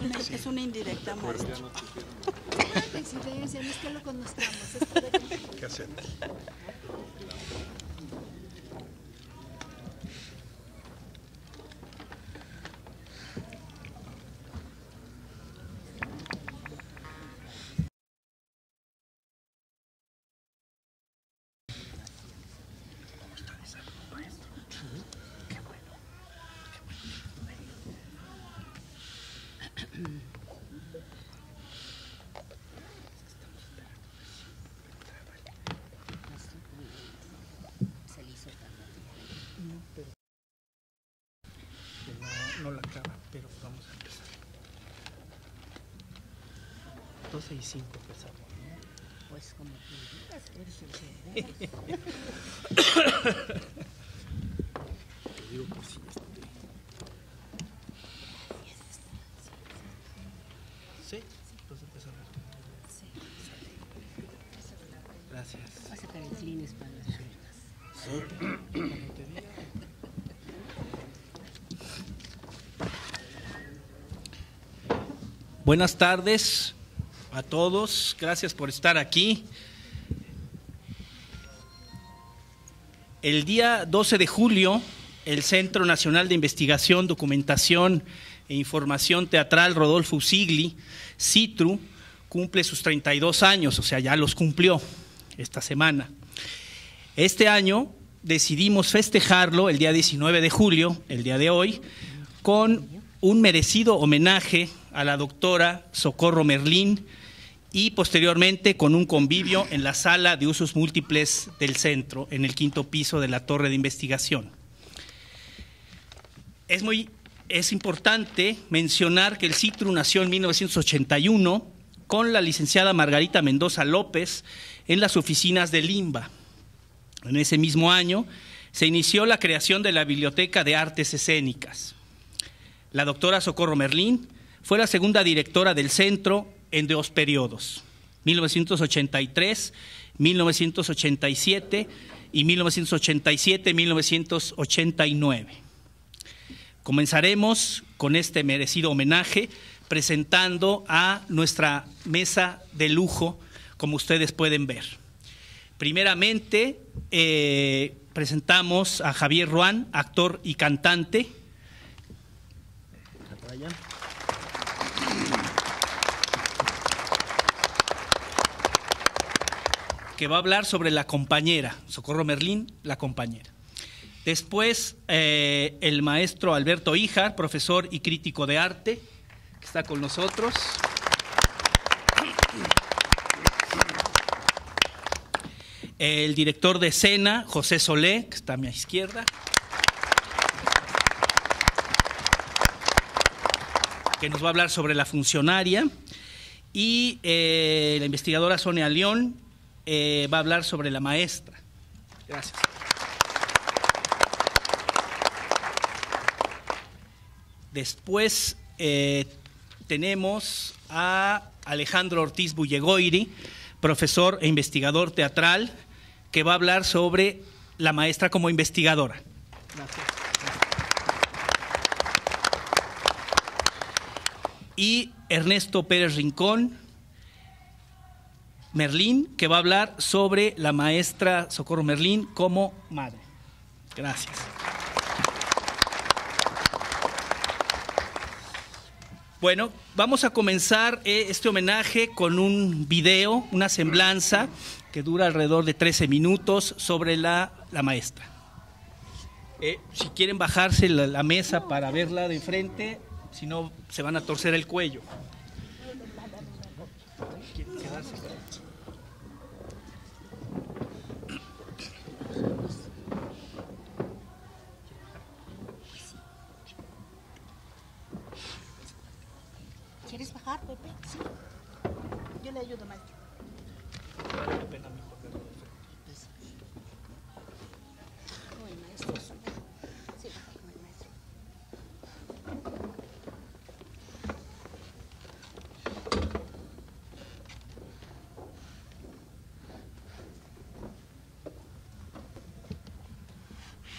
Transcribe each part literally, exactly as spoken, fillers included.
una, sí. es una indirecta, maestro. Coincidencia, no es que lo conozcamos. ¿Qué hacemos? No, no la acaba, pero vamos a empezar. doce y cinco empezamos, ¿no? Pues como tú digas, Te digo por si este. ¿Sí? Entonces empezamos. Sí. Gracias. Vas a sacar el clines para las piernas. Sí. Cuando te diga. Buenas tardes a todos, gracias por estar aquí. El día doce de julio, el Centro Nacional de Investigación, Documentación e Información Teatral Rodolfo Usigli, CITRU, cumple sus treinta y dos años, o sea, ya los cumplió esta semana. Este año decidimos festejarlo el día diecinueve de julio, el día de hoy, con un merecido homenaje a la doctora Socorro Merlín y posteriormente con un convivio en la sala de usos múltiples del centro, en el quinto piso de la torre de investigación. Es, muy, es importante mencionar que el CITRU nació en mil novecientos ochenta y uno con la licenciada Margarita Mendoza López en las oficinas de Limba. En ese mismo año se inició la creación de la Biblioteca de Artes Escénicas. La doctora Socorro Merlín fue la segunda directora del centro en dos periodos, mil novecientos ochenta y tres, mil novecientos ochenta y siete y mil novecientos ochenta y siete, mil novecientos ochenta y nueve. Comenzaremos con este merecido homenaje presentando a nuestra mesa de lujo, como ustedes pueden ver. Primeramente, eh, presentamos a Javier Ruán, actor y cantante. Que va a hablar sobre la compañera, Socorro Merlín, la compañera. Después, eh, el maestro Alberto Híjar, profesor y crítico de arte, que está con nosotros. El director de escena, José Solé, que está a mi izquierda. Que nos va a hablar sobre la funcionaria. Y eh, la investigadora Sonia León eh, va a hablar sobre la maestra. Gracias. Después eh, tenemos a Alejandro Ortiz Bullegoiri, profesor e investigador teatral, que va a hablar sobre la maestra como investigadora. Gracias. Y Ernesto Pérez Rincón Merlín, que va a hablar sobre la maestra Socorro Merlín como madre. Gracias. Bueno, vamos a comenzar este homenaje con un video, una semblanza que dura alrededor de trece minutos sobre la, la maestra. Eh, si quieren bajarse la, la mesa para verla de frente, si no se van a torcer el cuello. ¿Quieren quedarse? ¿Quieres bajar, Pepe? Sí. Yo le ayudo, maestro. Vale la pena mejor verlo de frente. Pues, con el maestro. Sí, baja con el maestro.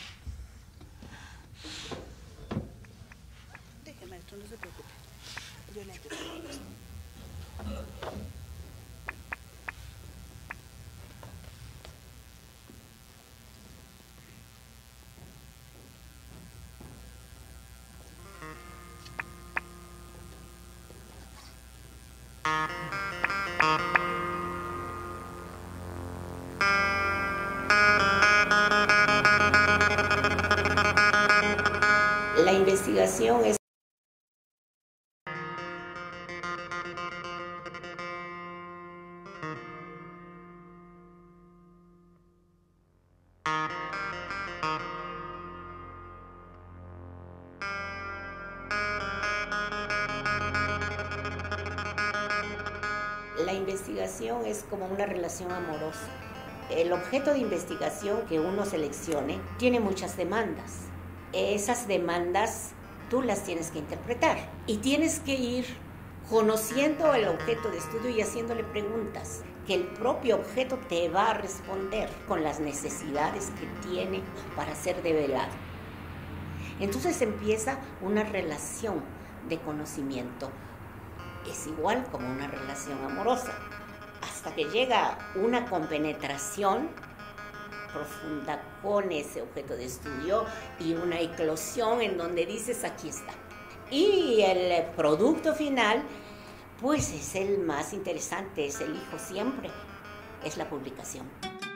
Deje, maestro, no se preocupe. Yo le ayudo. La investigación es La investigación es como una relación amorosa. El objeto de investigación que uno seleccione tiene muchas demandas. Esas demandas tú las tienes que interpretar y tienes que ir conociendo el objeto de estudio y haciéndole preguntas que el propio objeto te va a responder con las necesidades que tiene para ser develado. Entonces empieza una relación de conocimiento. Es igual como una relación amorosa, hasta que llega una compenetración profunda con ese objeto de estudio y una eclosión en donde dices, aquí está. Y el producto final, pues es el más interesante, es el hijo siempre, es la publicación.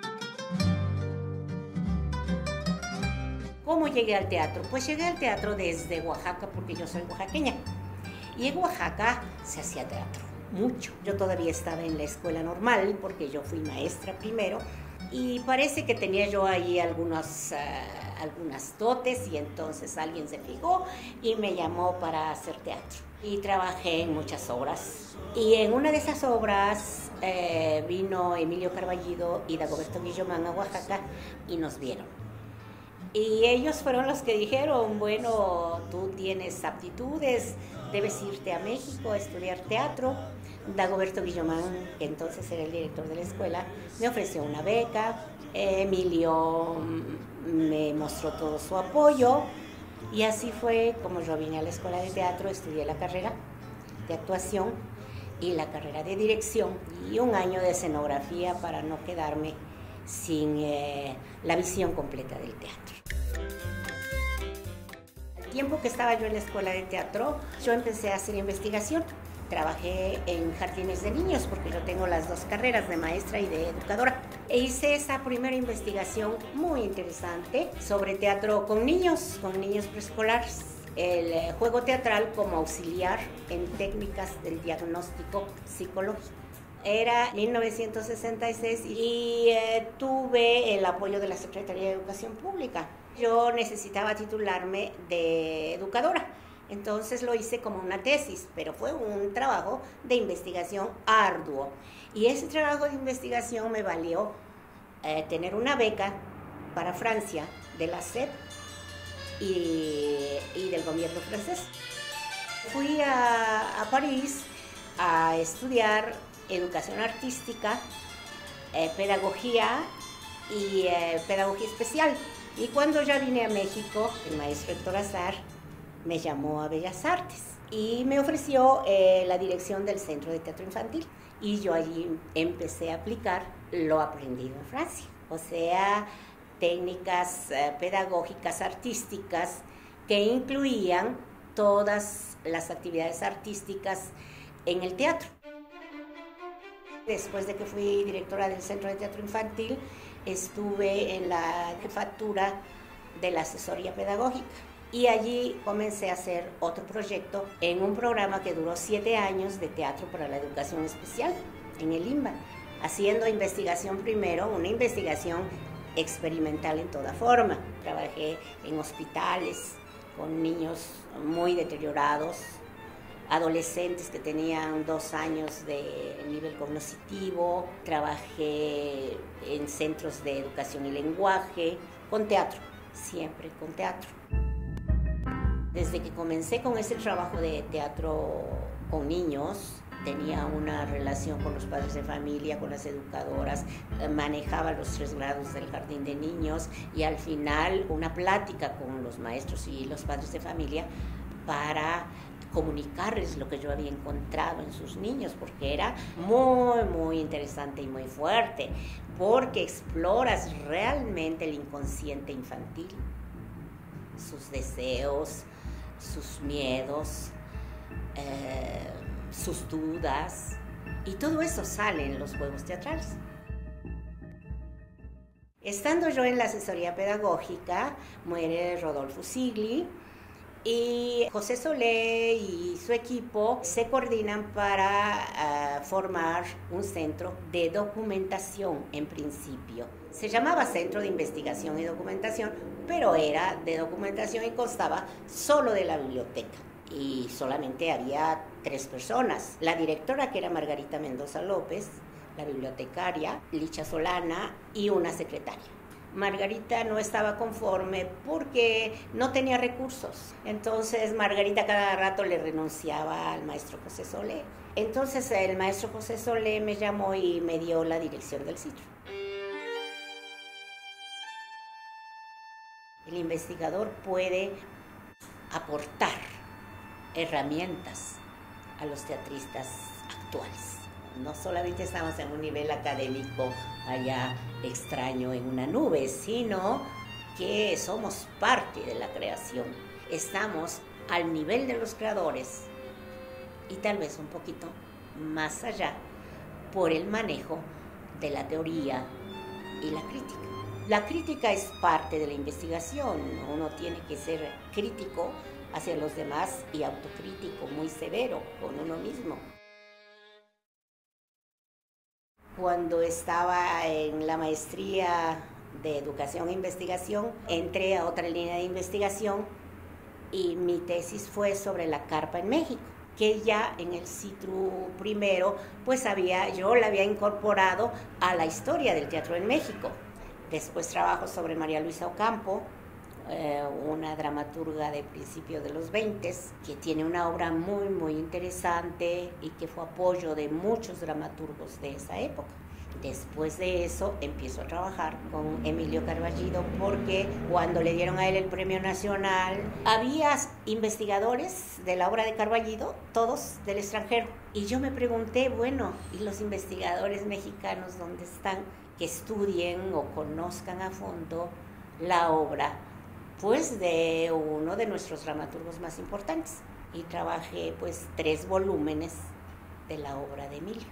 ¿Cómo llegué al teatro? Pues llegué al teatro desde Oaxaca, porque yo soy oaxaqueña. Y en Oaxaca se hacía teatro, mucho. Yo todavía estaba en la escuela normal, porque yo fui maestra primero, y parece que tenía yo ahí algunos, uh, algunas dotes, y entonces alguien se fijó y me llamó para hacer teatro. Y trabajé en muchas obras. Y en una de esas obras eh, vino Emilio Carballido y Dagoberto Guillomán a Oaxaca y nos vieron. Y ellos fueron los que dijeron, bueno, tú tienes aptitudes, debes irte a México a estudiar teatro. Dagoberto Guillomán, que entonces era el director de la escuela, me ofreció una beca. Emilio me mostró todo su apoyo y así fue como yo vine a la escuela de teatro, estudié la carrera de actuación y la carrera de dirección y un año de escenografía para no quedarme sin eh, la visión completa del teatro. El tiempo que estaba yo en la escuela de teatro, yo empecé a hacer investigación. Trabajé en jardines de niños porque yo tengo las dos carreras de maestra y de educadora. E hice esa primera investigación muy interesante sobre teatro con niños, con niños preescolares. El juego teatral como auxiliar en técnicas del diagnóstico psicológico. Era mil novecientos sesenta y seis y eh, tuve el apoyo de la Secretaría de Educación Pública. Yo necesitaba titularme de educadora, entonces lo hice como una tesis, pero fue un trabajo de investigación arduo. Y ese trabajo de investigación me valió eh, tener una beca para Francia de la S E P y, y del gobierno francés. Fui a, a París a estudiar educación artística, eh, pedagogía y eh, pedagogía especial. Y cuando ya vine a México, el maestro Héctor Azar me llamó a Bellas Artes y me ofreció eh, la dirección del Centro de Teatro Infantil. Y yo allí empecé a aplicar lo aprendido en Francia, o sea, técnicas eh, pedagógicas artísticas que incluían todas las actividades artísticas en el teatro. Después de que fui directora del Centro de Teatro Infantil, estuve en la jefatura de la asesoría pedagógica y allí comencé a hacer otro proyecto en un programa que duró siete años de teatro para la educación especial en el INBA, haciendo investigación primero, una investigación experimental en toda forma. Trabajé en hospitales con niños muy deteriorados, adolescentes que tenían dos años de nivel cognitivo, trabajé en centros de educación y lenguaje, con teatro, siempre con teatro. Desde que comencé con ese trabajo de teatro con niños, tenía una relación con los padres de familia, con las educadoras, manejaba los tres grados del jardín de niños y al final una plática con los maestros y los padres de familia para comunicarles lo que yo había encontrado en sus niños, porque era muy, muy interesante y muy fuerte, porque exploras realmente el inconsciente infantil, sus deseos, sus miedos, eh, sus dudas, y todo eso sale en los juegos teatrales. Estando yo en la asesoría pedagógica, muere Rodolfo Sigli, y José Solé y su equipo se coordinan para uh, formar un centro de documentación en principio. Se llamaba Centro de Investigación y Documentación, pero era de documentación y constaba solo de la biblioteca. Y solamente había tres personas. La directora, que era Margarita Mendoza López, la bibliotecaria, Licha Solana, y una secretaria. Margarita no estaba conforme porque no tenía recursos. Entonces Margarita cada rato le renunciaba al maestro José Solé. Entonces el maestro José Solé me llamó y me dio la dirección del sitio. El investigador puede aportar herramientas a los teatristas actuales. No solamente estamos en un nivel académico allá extraño en una nube, sino que somos parte de la creación. Estamos al nivel de los creadores y tal vez un poquito más allá por el manejo de la teoría y la crítica. La crítica es parte de la investigación. Uno tiene que ser crítico hacia los demás y autocrítico, muy severo con uno mismo. Cuando estaba en la maestría de Educación e Investigación, entré a otra línea de investigación y mi tesis fue sobre la carpa en México, que ya en el CITRU primero, pues había, yo la había incorporado a la historia del teatro en México. Después trabajo sobre María Luisa Ocampo, eh, una dramaturga de principios de los veinte, que tiene una obra muy, muy interesante y que fue apoyo de muchos dramaturgos de esa época. Después de eso empiezo a trabajar con Emilio Carballido porque cuando le dieron a él el premio nacional había investigadores de la obra de Carballido, todos del extranjero. Y yo me pregunté, bueno, ¿y los investigadores mexicanos dónde están? Que estudien o conozcan a fondo la obra pues de uno de nuestros dramaturgos más importantes. Y trabajé pues tres volúmenes de la obra de Emilio.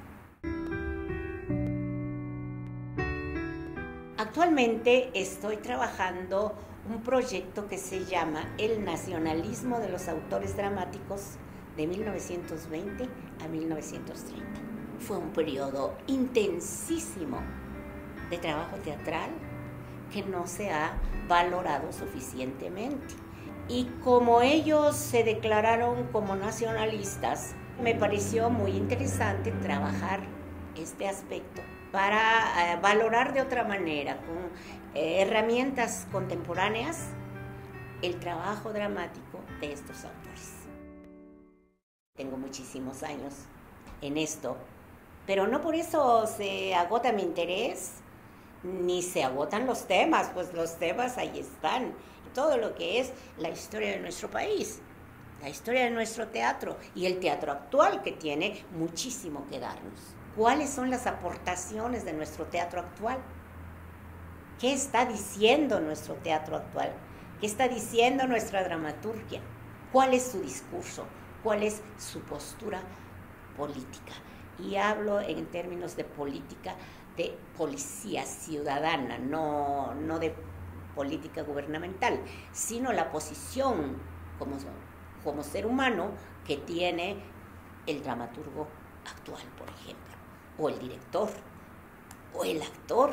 Actualmente estoy trabajando un proyecto que se llama El nacionalismo de los autores dramáticos de mil novecientos veinte a mil novecientos treinta. Fue un periodo intensísimo de trabajo teatral que no se ha valorado suficientemente. Y como ellos se declararon como nacionalistas, me pareció muy interesante trabajar este aspecto para eh, valorar de otra manera, con eh, herramientas contemporáneas, el trabajo dramático de estos autores. Tengo muchísimos años en esto, pero no por eso se agota mi interés, ni se agotan los temas, pues los temas ahí están. Todo lo que es la historia de nuestro país, la historia de nuestro teatro y el teatro actual, que tiene muchísimo que darnos. ¿Cuáles son las aportaciones de nuestro teatro actual? ¿Qué está diciendo nuestro teatro actual? ¿Qué está diciendo nuestra dramaturgia? ¿Cuál es su discurso? ¿Cuál es su postura política? Y hablo en términos de política, de policía ciudadana, no, no de política gubernamental, sino la posición como, como ser humano que tiene el dramaturgo actual, por ejemplo, o el director, o el actor.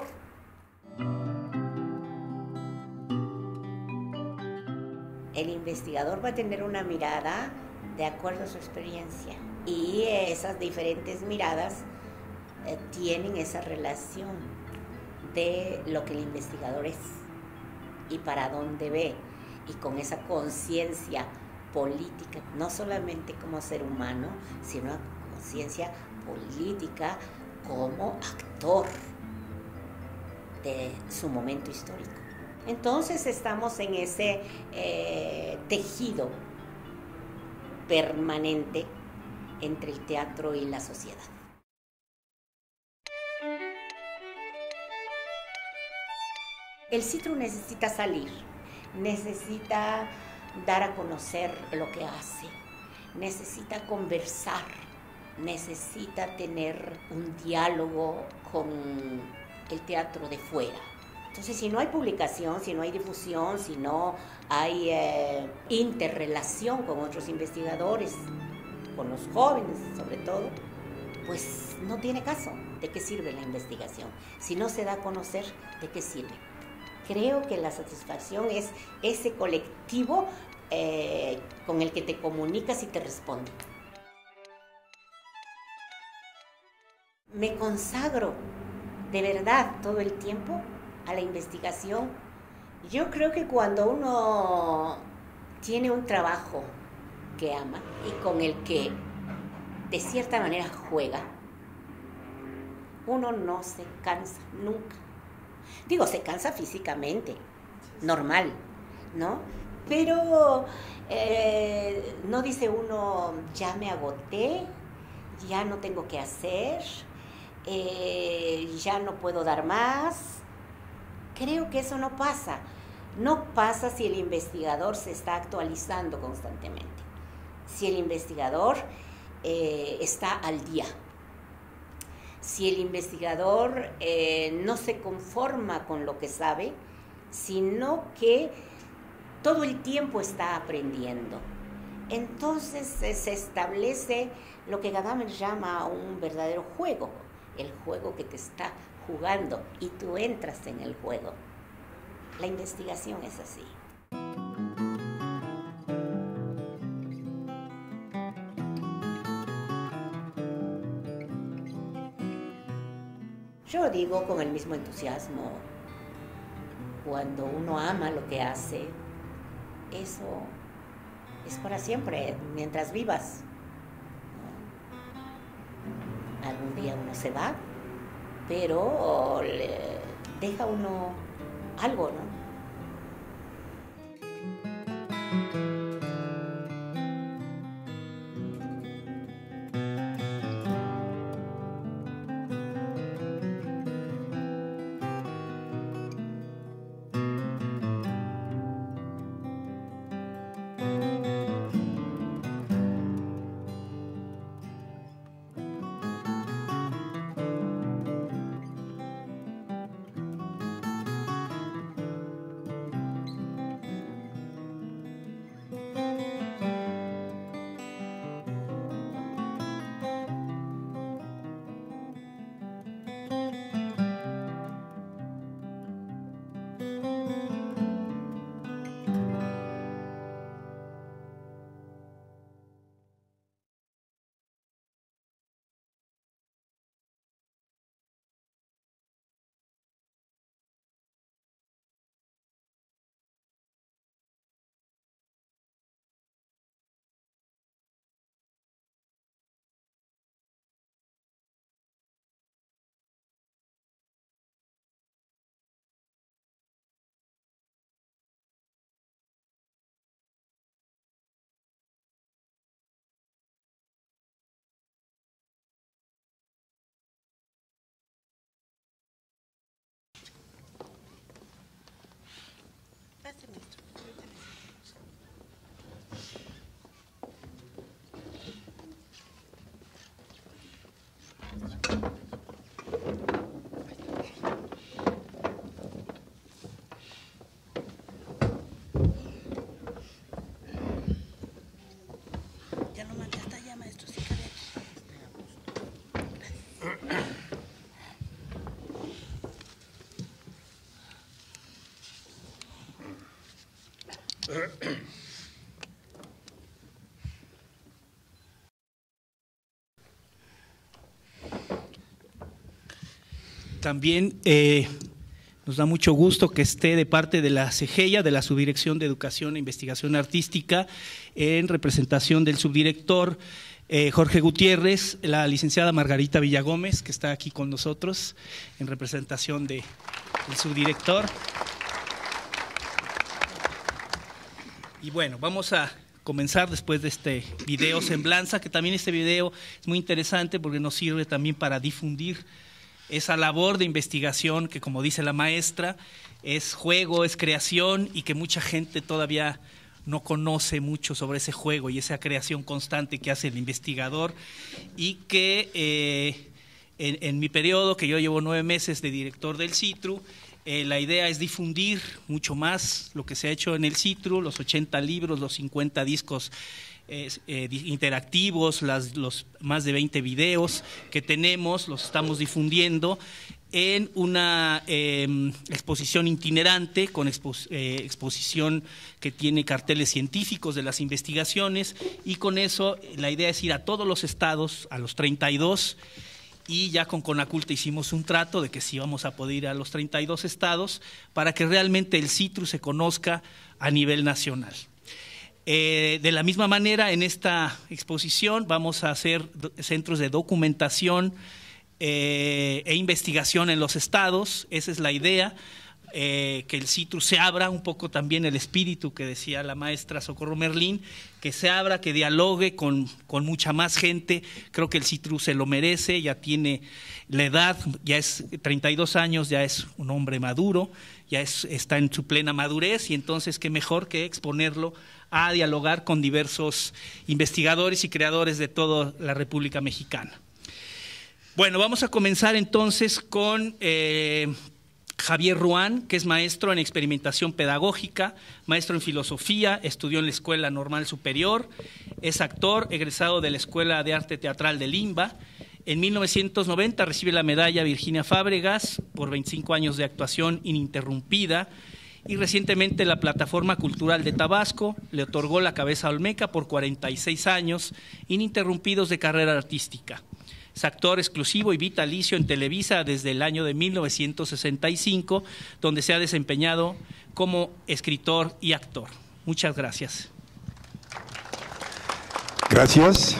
El investigador va a tener una mirada de acuerdo a su experiencia, y esas diferentes miradas eh, tienen esa relación de lo que el investigador es y para dónde ve, y con esa conciencia política, no solamente como ser humano, sino conciencia política como actor de su momento histórico. Entonces estamos en ese eh, tejido permanente entre el teatro y la sociedad. El Citru necesita salir, necesita dar a conocer lo que hace, necesita conversar, necesita tener un diálogo con el teatro de fuera. Entonces, si no hay publicación, si no hay difusión, si no hay eh, interrelación con otros investigadores, con los jóvenes sobre todo, pues no tiene caso. ¿De qué sirve la investigación? Si no se da a conocer, ¿de qué sirve? Creo que la satisfacción es ese colectivo eh, con el que te comunicas y te responde. Me consagro de verdad todo el tiempo a la investigación. Yo creo que cuando uno tiene un trabajo que ama y con el que de cierta manera juega, uno no se cansa nunca. Digo, se cansa físicamente, normal, ¿no? Pero eh, no dice uno, ya me agoté, ya no tengo que hacer, eh, ya no puedo dar más. Creo que eso no pasa. No pasa si el investigador se está actualizando constantemente, si el investigador eh, está al día, si el investigador eh, no se conforma con lo que sabe, sino que todo el tiempo está aprendiendo. Entonces eh, se establece lo que Gadamer llama un verdadero juego, el juego que te está jugando y tú entras en el juego. La investigación es así. Yo digo con el mismo entusiasmo, cuando uno ama lo que hace, eso es para siempre, mientras vivas. Algún día uno se va, pero le deja uno algo, ¿no? Ya lo mandé hasta allá, maestro, si cabe. También eh, nos da mucho gusto que esté de parte de la CEGEA, de la Subdirección de Educación e Investigación Artística, en representación del subdirector eh, Jorge Gutiérrez, la licenciada Margarita Villagómez, que está aquí con nosotros, en representación de, del subdirector. Y bueno, vamos a comenzar después de este video Semblanza, que también este video es muy interesante porque nos sirve también para difundir esa labor de investigación que, como dice la maestra, es juego, es creación y que mucha gente todavía no conoce mucho sobre ese juego y esa creación constante que hace el investigador y que eh, en, en mi periodo, que yo llevo nueve meses de director del CITRU, Eh, la idea es difundir mucho más lo que se ha hecho en el CITRU, los ochenta libros, los cincuenta discos eh, eh, interactivos, las, los más de veinte videos que tenemos, los estamos difundiendo en una eh, exposición itinerante con expo eh, exposición que tiene carteles científicos de las investigaciones, y con eso la idea es ir a todos los estados, a los treinta y dos, y ya con Conaculta hicimos un trato de que sí vamos a poder ir a los treinta y dos estados para que realmente el CITRU se conozca a nivel nacional. Eh, de la misma manera, en esta exposición vamos a hacer centros de documentación eh, e investigación en los estados. Esa es la idea, eh, que el CITRU se abra un poco también, el espíritu que decía la maestra Socorro Merlín, que se abra, que dialogue con, con mucha más gente. Creo que el CITRU se lo merece, ya tiene la edad, ya es treinta y dos años, ya es un hombre maduro, ya es, está en su plena madurez, y entonces qué mejor que exponerlo a dialogar con diversos investigadores y creadores de toda la República Mexicana. Bueno, vamos a comenzar entonces con eh, Javier Ruán, que es maestro en experimentación pedagógica, maestro en filosofía, estudió en la Escuela Normal Superior, es actor, egresado de la Escuela de Arte Teatral de Limba. En mil novecientos noventa recibe la medalla Virginia Fábregas por veinticinco años de actuación ininterrumpida, y recientemente la Plataforma Cultural de Tabasco le otorgó la Cabeza Olmeca por cuarenta y seis años ininterrumpidos de carrera artística. Es actor exclusivo y vitalicio en Televisa desde el año de mil novecientos sesenta y cinco, donde se ha desempeñado como escritor y actor. Muchas gracias. Gracias.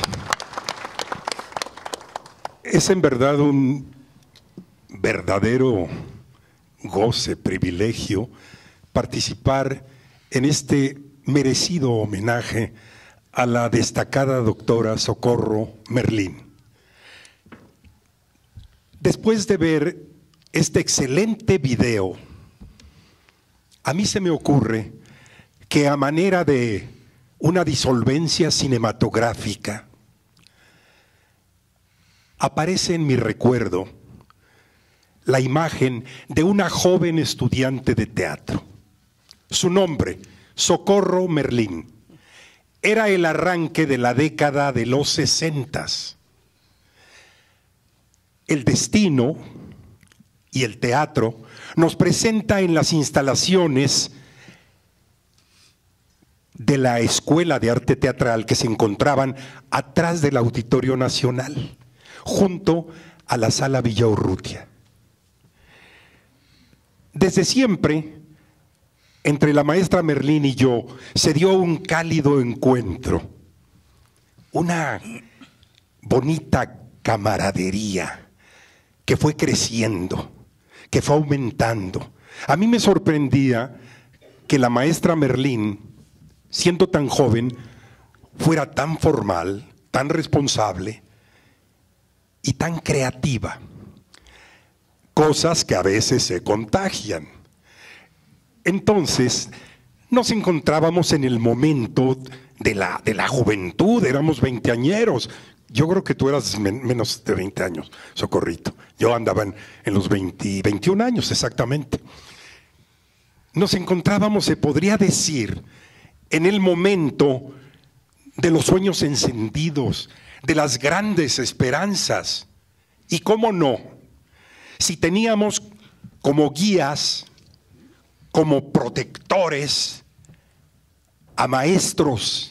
Es en verdad un verdadero goce, privilegio, participar en este merecido homenaje a la destacada doctora Socorro Merlín. Después de ver este excelente video, a mí se me ocurre que a manera de una disolvencia cinematográfica, aparece en mi recuerdo la imagen de una joven estudiante de teatro. Su nombre, Socorro Merlín, era el arranque de la década de los sesentas. El destino y el teatro nos presenta en las instalaciones de la Escuela de Arte Teatral que se encontraban atrás del Auditorio Nacional, junto a la Sala Villaurrutia. Desde siempre, entre la maestra Merlín y yo, se dio un cálido encuentro, una bonita camaradería que fue creciendo, que fue aumentando. A mí me sorprendía que la maestra Merlín, siendo tan joven, fuera tan formal, tan responsable y tan creativa, cosas que a veces se contagian. Entonces, nos encontrábamos en el momento de la, de la juventud, éramos veinteañeros. Yo creo que tú eras men menos de veinte años, Socorrito. Yo andaba en, en los veinte, veintiún años exactamente. Nos encontrábamos, se podría decir, en el momento de los sueños encendidos, de las grandes esperanzas. Y cómo no, si teníamos como guías, como protectores, a maestros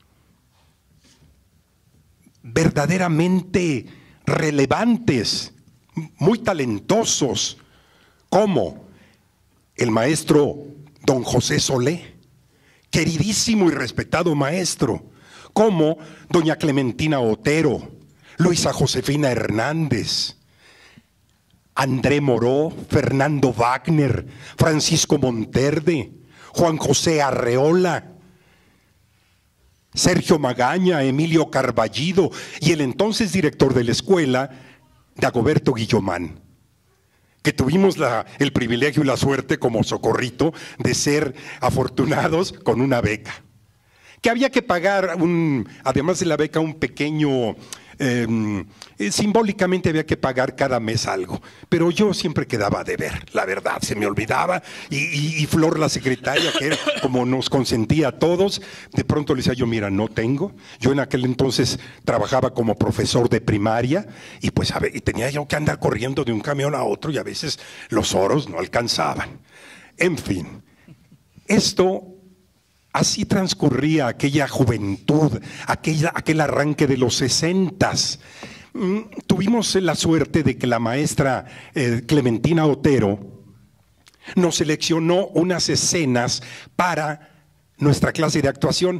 verdaderamente relevantes, muy talentosos, como el maestro don José Solé, queridísimo y respetado maestro, como doña Clementina Otero, Luisa Josefina Hernández, André Moró, Fernando Wagner, Francisco Monterde, Juan José Arreola, Sergio Magaña, Emilio Carballido y el entonces director de la escuela, Dagoberto Guillomán, que tuvimos la, el privilegio y la suerte como Socorrito de ser afortunados con una beca. Que había que pagar, un, además de la beca, un pequeño, eh, simbólicamente había que pagar cada mes algo. Pero yo siempre quedaba a deber, la verdad, se me olvidaba. Y, y, y Flor, la secretaria, que era, como nos consentía a todos, de pronto le decía yo, mira, no tengo. Yo en aquel entonces trabajaba como profesor de primaria y pues a ver, y tenía yo que andar corriendo de un camión a otro y a veces los oros no alcanzaban. En fin, esto... Así transcurría aquella juventud, aquella, aquel arranque de los sesentas. Mm, tuvimos la suerte de que la maestra eh, Clementina Otero nos seleccionó unas escenas para nuestra clase de actuación.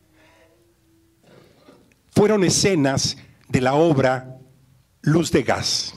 Fueron escenas de la obra Luz de Gas,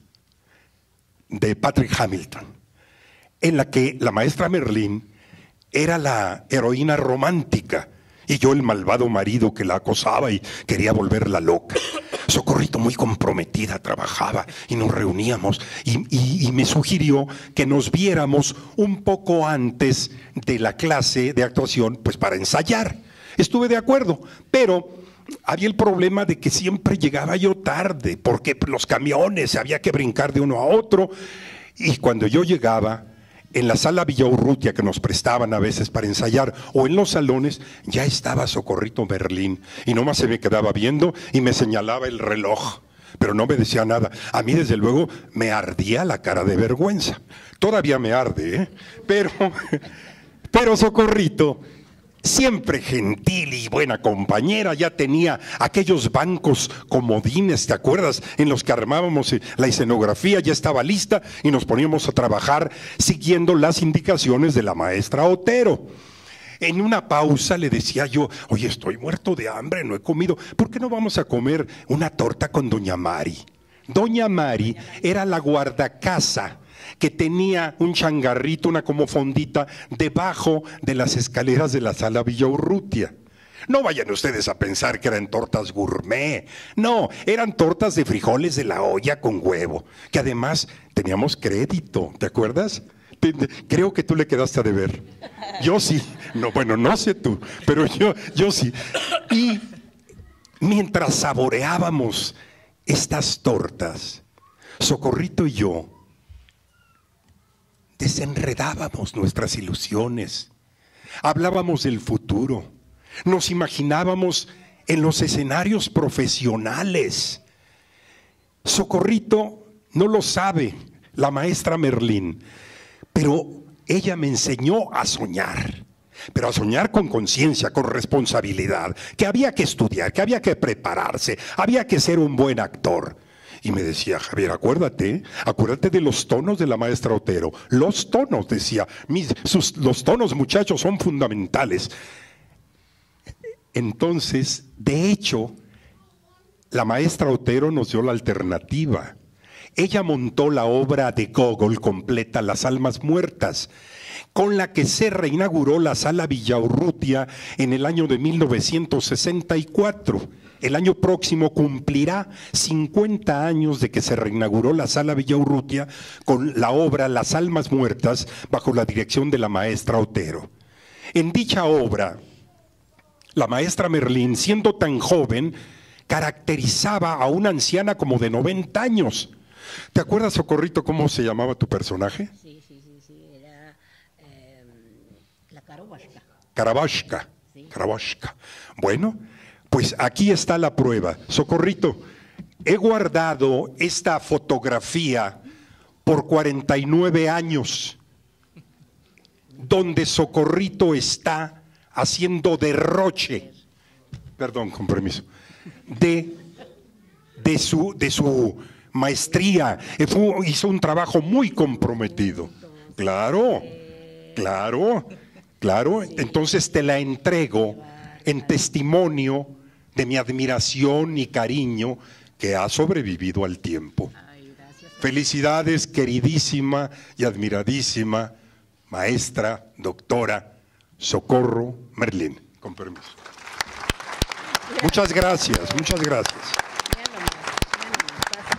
de Patrick Hamilton, en la que la maestra Merlín era la heroína romántica y yo el malvado marido que la acosaba y quería volverla loca. Socorrito, muy comprometida, trabajaba y nos reuníamos y, y, y me sugirió que nos viéramos un poco antes de la clase de actuación, pues para ensayar. Estuve de acuerdo, pero había el problema de que siempre llegaba yo tarde, porque los camiones, había que brincar de uno a otro, y cuando yo llegaba, en la sala Villaurrutia que nos prestaban a veces para ensayar, o en los salones, ya estaba Socorrito Merlín, y nomás se me quedaba viendo y me señalaba el reloj, pero no me decía nada. A mí desde luego me ardía la cara de vergüenza, todavía me arde, ¿eh? pero, pero Socorrito, siempre gentil y buena compañera, ya tenía aquellos bancos comodines, ¿te acuerdas? En los que armábamos la escenografía, ya estaba lista y nos poníamos a trabajar siguiendo las indicaciones de la maestra Otero. En una pausa le decía yo, oye, estoy muerto de hambre, no he comido, ¿por qué no vamos a comer una torta con doña Mari? Doña Mari era la guardacasa que tenía un changarrito, una como fondita, debajo de las escaleras de la sala Villaurrutia. No vayan ustedes a pensar que eran tortas gourmet, no, eran tortas de frijoles de la olla con huevo, que además teníamos crédito, ¿te acuerdas? Creo que tú le quedaste a deber. Yo sí, no, bueno, no sé tú, pero yo, yo sí. Y mientras saboreábamos estas tortas, Socorrito y yo desenredábamos nuestras ilusiones, hablábamos del futuro, nos imaginábamos en los escenarios profesionales. Socorrito no lo sabe, la maestra Merlín, pero ella me enseñó a soñar, pero a soñar con conciencia, con responsabilidad, que había que estudiar, que había que prepararse, había que ser un buen actor. Y me decía, Javier, acuérdate, acuérdate de los tonos de la maestra Otero. Los tonos, decía, mis, sus, los tonos, muchachos, son fundamentales. Entonces, de hecho, la maestra Otero nos dio la alternativa. Ella montó la obra de Gogol completa, Las almas muertas, con la que se reinauguró la sala Villaurrutia en el año de mil novecientos sesenta y cuatro. El año próximo cumplirá cincuenta años de que se reinauguró la sala Villaurrutia con la obra Las almas muertas bajo la dirección de la maestra Otero. En dicha obra, la maestra Merlín, siendo tan joven, caracterizaba a una anciana como de noventa años. ¿Te acuerdas, Socorrito, cómo se llamaba tu personaje? Sí, sí, sí, sí, era eh, la Karabashka. Karabashka, sí. Karabashka. Bueno, pues aquí está la prueba. Socorrito, he guardado esta fotografía por cuarenta y nueve años, donde Socorrito está haciendo derroche, perdón, con permiso, de, de, su, de su maestría. Fue, hizo un trabajo muy comprometido. Claro, claro, claro. Entonces te la entrego en testimonio de mi admiración y cariño que ha sobrevivido al tiempo. Felicidades, queridísima y admiradísima maestra, doctora Socorro Merlín. Con permiso. Muchas gracias, muchas gracias. Ya nomás, ya nomás, pasa.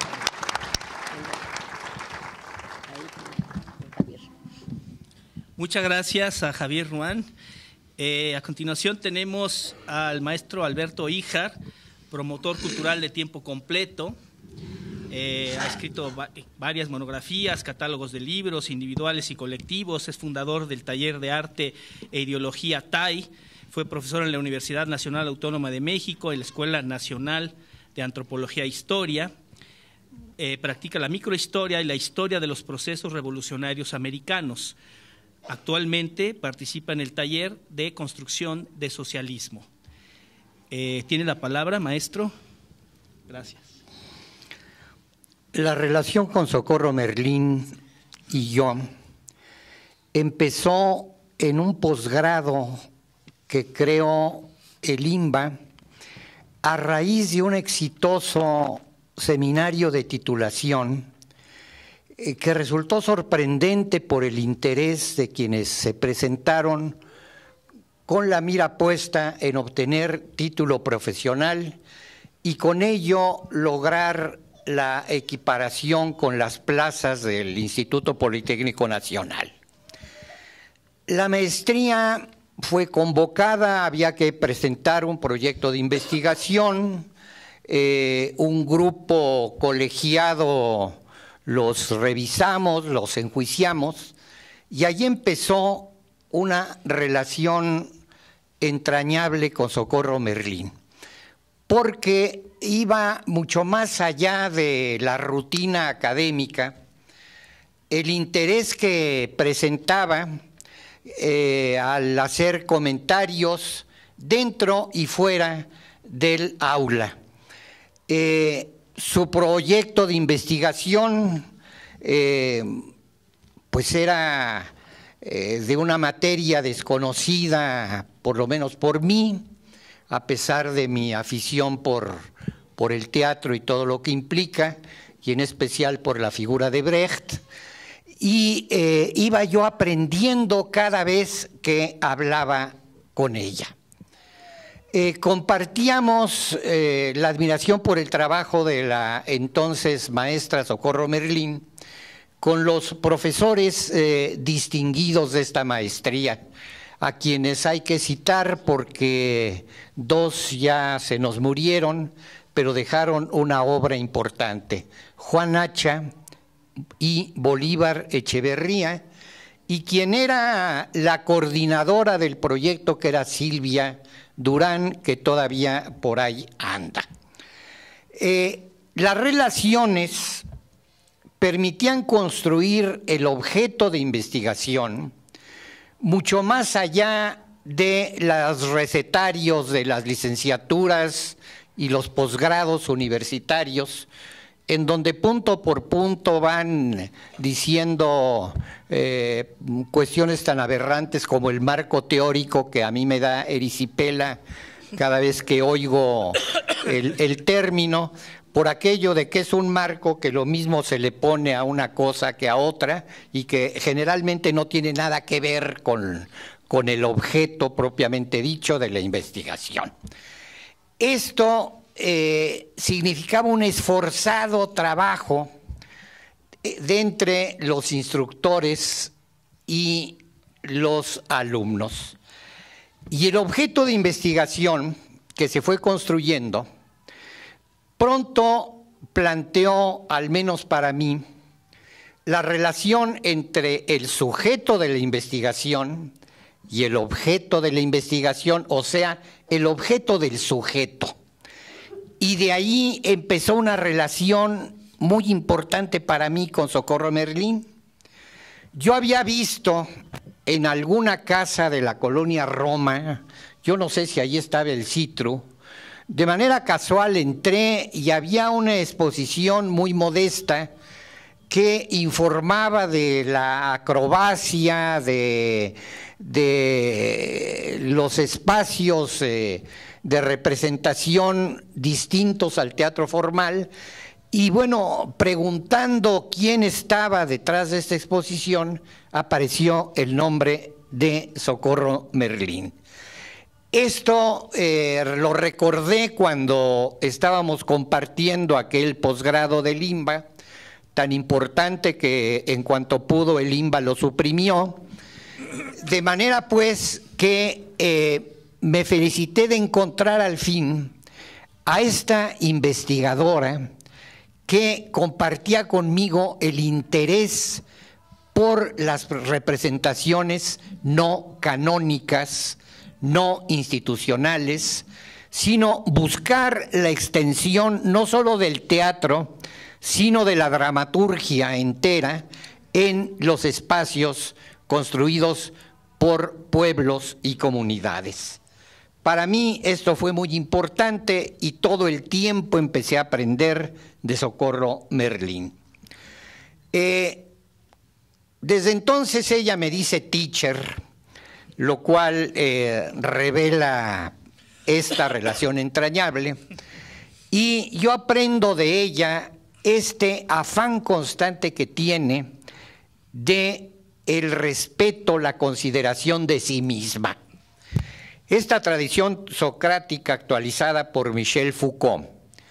Ahí, Javier. Muchas gracias a Javier Ruán. Eh, a continuación tenemos al maestro Alberto Híjar, promotor cultural de tiempo completo. Eh, ha escrito va varias monografías, catálogos de libros individuales y colectivos. Es fundador del Taller de Arte e Ideología T A I. Fue profesor en la Universidad Nacional Autónoma de México, en la Escuela Nacional de Antropología e Historia. Eh, practica la microhistoria y la historia de los procesos revolucionarios americanos. Actualmente participa en el taller de construcción de socialismo. Eh, ¿Tiene la palabra, maestro? Gracias. La relación con Socorro Merlín y yo empezó en un posgrado que creó el I N B A a raíz de un exitoso seminario de titulación que resultó sorprendente por el interés de quienes se presentaron con la mira puesta en obtener título profesional y con ello lograr la equiparación con las plazas del Instituto Politécnico Nacional. La maestría fue convocada, había que presentar un proyecto de investigación, eh, un grupo colegiado los revisamos, los enjuiciamos, y allí empezó una relación entrañable con Socorro Merlín, porque iba mucho más allá de la rutina académica. El interés que presentaba eh, al hacer comentarios dentro y fuera del aula. Eh, su proyecto de investigación eh, pues era eh, de una materia desconocida, por lo menos por mí, a pesar de mi afición por, por el teatro y todo lo que implica, y en especial por la figura de Brecht, y eh, iba yo aprendiendo cada vez que hablaba con ella. Eh, compartíamos eh, la admiración por el trabajo de la entonces maestra Socorro Merlín con los profesores eh, distinguidos de esta maestría, a quienes hay que citar porque dos ya se nos murieron, pero dejaron una obra importante: Juan Hacha y Bolívar Echeverría, y quien era la coordinadora del proyecto, que era Silvia Durán, que todavía por ahí anda. Eh, las relaciones permitían construir el objeto de investigación mucho más allá de los recetarios de las licenciaturas y los posgrados universitarios, en donde punto por punto van diciendo eh, cuestiones tan aberrantes como el marco teórico, que a mí me da erisipela cada vez que oigo el, el término, por aquello de que es un marco que lo mismo se le pone a una cosa que a otra y que generalmente no tiene nada que ver con, con el objeto propiamente dicho de la investigación. Esto Eh, significaba un esforzado trabajo de entre los instructores y los alumnos. Y el objeto de investigación que se fue construyendo pronto planteó, al menos para mí, la relación entre el sujeto de la investigación y el objeto de la investigación, o sea, el objeto del sujeto. Y de ahí empezó una relación muy importante para mí con Socorro Merlín. Yo había visto en alguna casa de la colonia Roma, yo no sé si allí estaba el Citru, de manera casual entré y había una exposición muy modesta que informaba de la acrobacia, de, de los espacios eh, de representación distintos al teatro formal, y bueno, preguntando quién estaba detrás de esta exposición, apareció el nombre de Socorro Merlín. Esto eh, lo recordé cuando estábamos compartiendo aquel posgrado del IMBA, tan importante que en cuanto pudo el IMBA lo suprimió, de manera pues que eh, me felicité de encontrar al fin a esta investigadora que compartía conmigo el interés por las representaciones no canónicas, no institucionales, sino buscar la extensión no solo del teatro, sino de la dramaturgia entera en los espacios construidos por pueblos y comunidades. Para mí esto fue muy importante y todo el tiempo empecé a aprender de Socorro Merlín. Eh, desde entonces ella me dice teacher, lo cual eh, revela esta relación entrañable, y yo aprendo de ella este afán constante que tiene de el respeto, la consideración de sí misma. Esta tradición socrática actualizada por Michel Foucault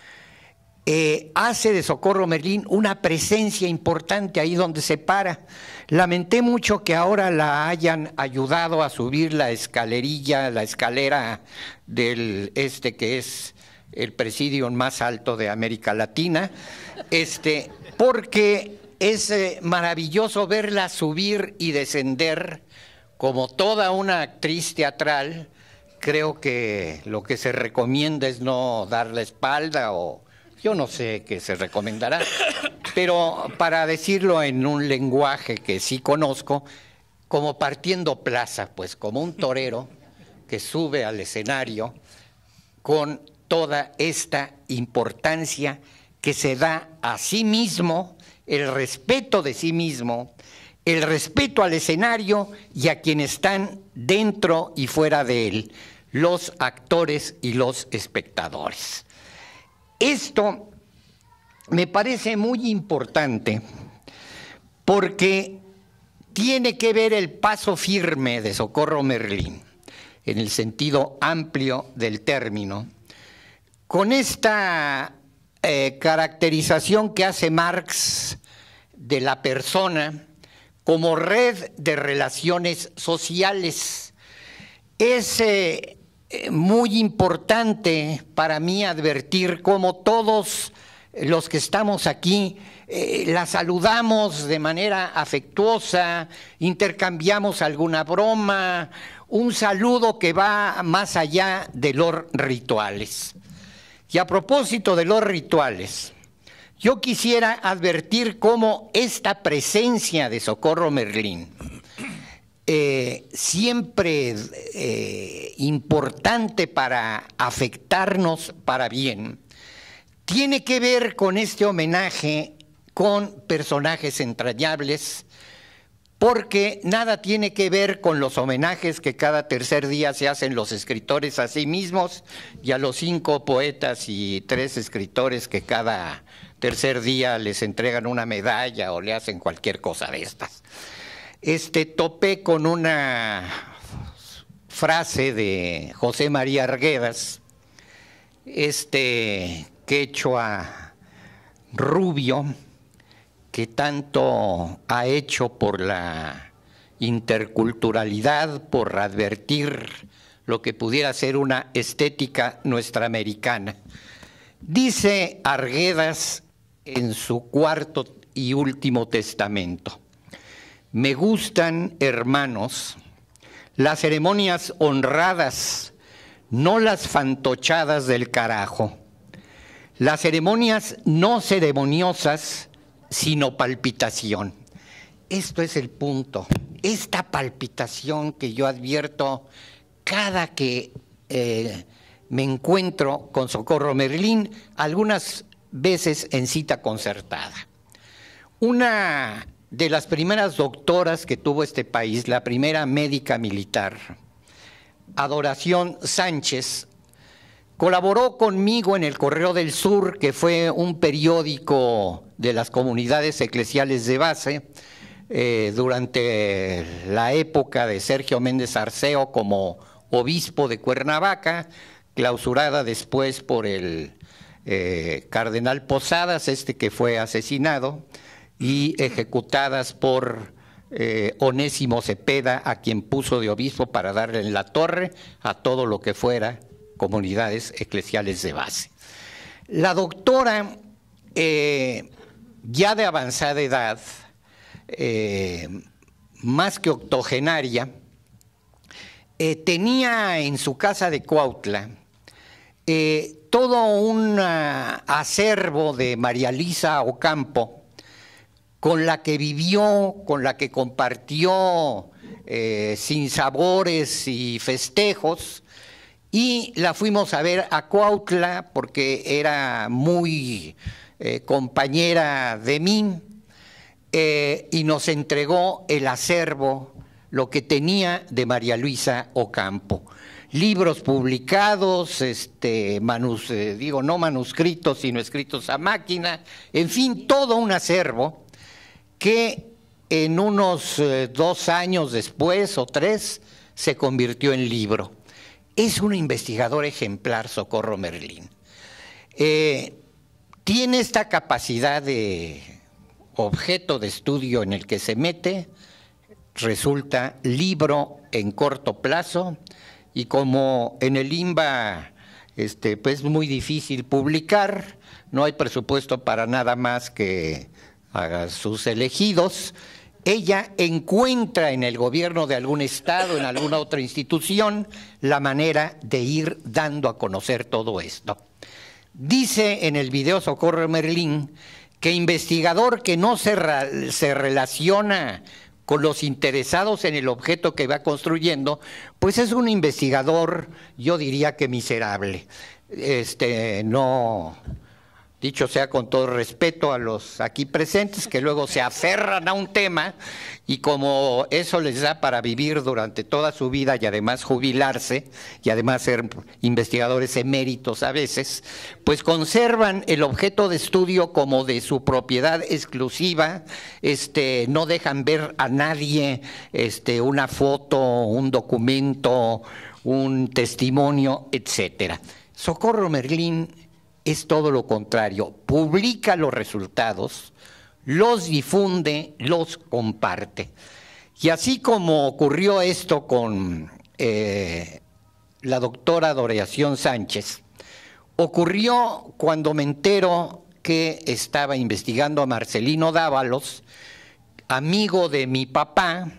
eh, hace de Socorro Merlín una presencia importante ahí donde se para. Lamenté mucho que ahora la hayan ayudado a subir la escalerilla, la escalera del este que es el presidio más alto de América Latina, este, porque es eh, maravilloso verla subir y descender como toda una actriz teatral. Creo que lo que se recomienda es no dar la espalda, o yo no sé qué se recomendará, pero para decirlo en un lenguaje que sí conozco, como partiendo plaza, pues como un torero que sube al escenario con toda esta importancia que se da a sí mismo, el respeto de sí mismo, el respeto al escenario y a quienes están dentro y fuera de él, los actores y los espectadores. Esto me parece muy importante porque tiene que ver el paso firme de Socorro Merlín, en el sentido amplio del término, con esta eh, caracterización que hace Marx de la persona como red de relaciones sociales. Es eh, muy importante para mí advertir cómo todos los que estamos aquí eh, la saludamos de manera afectuosa, intercambiamos alguna broma, un saludo que va más allá de los rituales. Y a propósito de los rituales, yo quisiera advertir cómo esta presencia de Socorro Merlín, eh, siempre eh, importante para afectarnos para bien, tiene que ver con este homenaje con personajes entrañables, porque nada tiene que ver con los homenajes que cada tercer día se hacen los escritores a sí mismos y a los cinco poetas y tres escritores que cada tercer día les entregan una medalla o le hacen cualquier cosa de estas. Este, topé con una frase de José María Arguedas, este quechua rubio, que tanto ha hecho por la interculturalidad, por advertir lo que pudiera ser una estética nuestra-americana. Dice Arguedas en su cuarto y último testamento: me gustan, hermanos, las ceremonias honradas, no las fantochadas del carajo, las ceremonias no ceremoniosas, sino palpitación. Esto es el punto, esta palpitación que yo advierto cada que eh, me encuentro con Socorro Merlín, algunas veces en cita concertada. Una de las primeras doctoras que tuvo este país, la primera médica militar, Adoración Sánchez, colaboró conmigo en el Correo del Sur, que fue un periódico de las comunidades eclesiales de base, eh, durante la época de Sergio Méndez Arceo como obispo de Cuernavaca, clausurada después por el eh, cardenal Posadas, este que fue asesinado, y ejecutadas por eh, Onésimo Cepeda, a quien puso de obispo para darle en la torre a todo lo que fuera comunidades eclesiales de base. La doctora, eh, ya de avanzada edad, eh, más que octogenaria, eh, tenía en su casa de Cuautla eh, todo un uh, acervo de María Luisa Ocampo, con la que vivió, con la que compartió eh, sinsabores y festejos, y la fuimos a ver a Cuautla porque era muy eh, compañera de mí, eh, y nos entregó el acervo, lo que tenía de María Luisa Ocampo. Libros publicados, este, manus, eh, digo, no manuscritos, sino escritos a máquina, en fin, todo un acervo que en unos eh, dos años después o tres se convirtió en libro. Es una investigadora ejemplar, Socorro Merlín. Eh, tiene esta capacidad de objeto de estudio en el que se mete, resulta libro en corto plazo, y como en el INBA este, pues muy difícil publicar, no hay presupuesto para nada más que a sus elegidos, ella encuentra en el gobierno de algún estado, en alguna otra institución, la manera de ir dando a conocer todo esto. Dice en el video Socorro Merlín que investigador que no se, re, se relaciona con los interesados en el objeto que va construyendo, pues es un investigador, yo diría que miserable. Este, no... Dicho sea con todo respeto a los aquí presentes, que luego se aferran a un tema y como eso les da para vivir durante toda su vida y además jubilarse y además ser investigadores eméritos a veces, pues conservan el objeto de estudio como de su propiedad exclusiva, este, no dejan ver a nadie este, una foto, un documento, un testimonio, etcétera. Socorro Merlín es todo lo contrario, publica los resultados, los difunde, los comparte. Y así como ocurrió esto con eh, la doctora Doreación Sánchez, ocurrió cuando me entero que estaba investigando a Marcelino Dávalos, amigo de mi papá,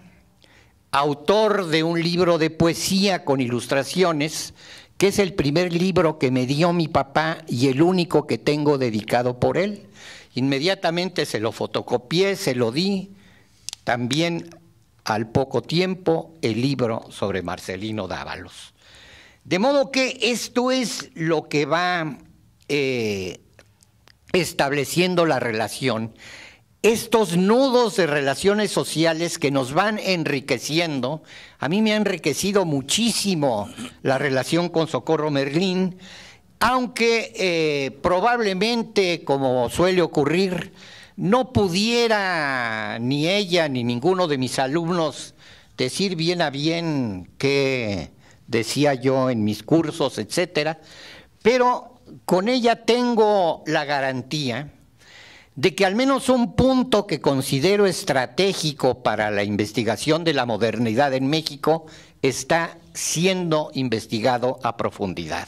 autor de un libro de poesía con ilustraciones, que es el primer libro que me dio mi papá y el único que tengo dedicado por él. Inmediatamente se lo fotocopié, se lo di, también al poco tiempo el libro sobre Marcelino Dávalos. De modo que esto es lo que va eh, estableciendo la relación, estos nudos de relaciones sociales que nos van enriqueciendo. A mí me ha enriquecido muchísimo la relación con Socorro Merlín, aunque eh, probablemente, como suele ocurrir, no pudiera ni ella ni ninguno de mis alumnos decir bien a bien qué decía yo en mis cursos, etcétera, pero con ella tengo la garantía de que al menos un punto que considero estratégico para la investigación de la modernidad en México está siendo investigado a profundidad.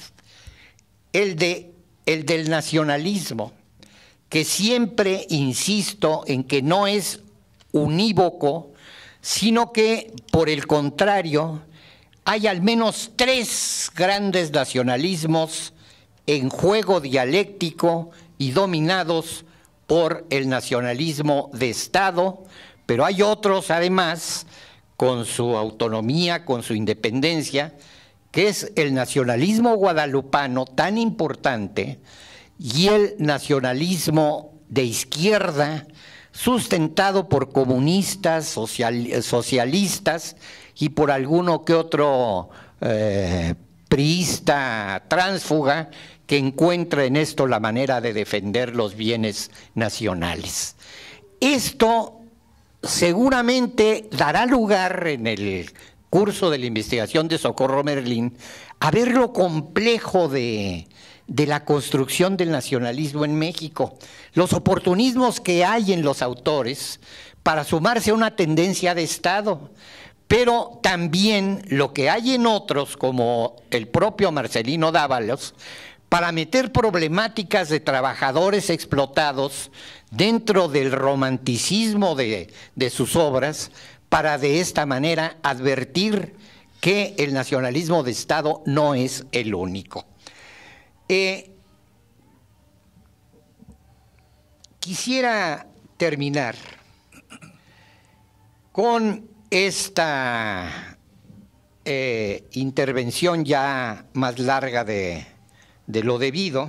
El, de, el del nacionalismo, que siempre insisto en que no es unívoco, sino que, por el contrario, hay al menos tres grandes nacionalismos en juego dialéctico y dominados por el nacionalismo de Estado, pero hay otros además con su autonomía, con su independencia, que es el nacionalismo guadalupano tan importante y el nacionalismo de izquierda sustentado por comunistas, social, socialistas y por alguno que otro eh, priista tránsfuga que encuentra en esto la manera de defender los bienes nacionales. Esto seguramente dará lugar en el curso de la investigación de Socorro Merlín a ver lo complejo de, de la construcción del nacionalismo en México, los oportunismos que hay en los autores para sumarse a una tendencia de Estado, pero también lo que hay en otros, como el propio Marcelino Dávalos, para meter problemáticas de trabajadores explotados dentro del romanticismo de, de sus obras, para de esta manera advertir que el nacionalismo de Estado no es el único. Eh, quisiera terminar con esta eh, intervención ya más larga de, de lo debido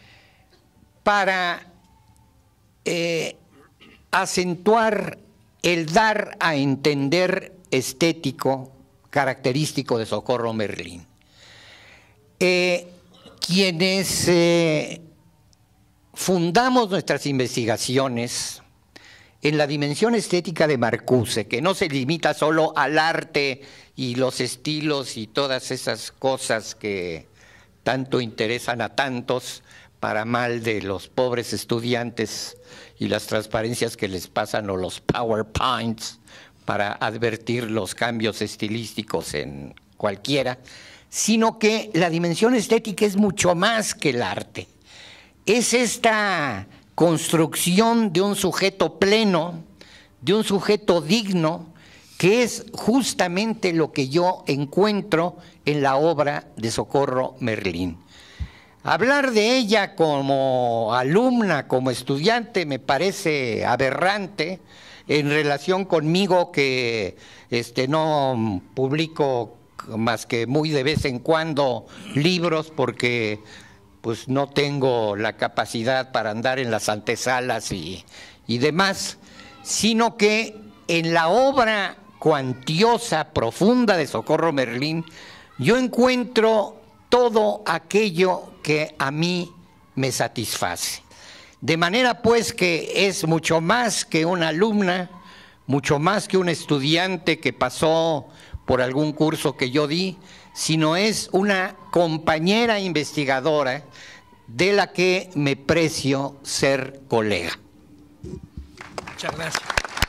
para eh, acentuar el dar a entender estético característico de Socorro Merlín. Eh, quienes eh, fundamos nuestras investigaciones en la dimensión estética de Marcuse, que no se limita solo al arte y los estilos y todas esas cosas que tanto interesan a tantos para mal de los pobres estudiantes y las transparencias que les pasan o los PowerPoints para advertir los cambios estilísticos en cualquiera, sino que la dimensión estética es mucho más que el arte. Es esta construcción de un sujeto pleno, de un sujeto digno, que es justamente lo que yo encuentro en la obra de Socorro Merlín. Hablar de ella como alumna, como estudiante, me parece aberrante en relación conmigo, que este, no publico más que muy de vez en cuando libros, porque pues no tengo la capacidad para andar en las antesalas y, y demás, sino que en la obra cuantiosa, profunda de Socorro Merlín, yo encuentro todo aquello que a mí me satisface. De manera pues que es mucho más que una alumna, mucho más que un estudiante que pasó por algún curso que yo di, sino es una compañera investigadora de la que me precio ser colega. Muchas gracias.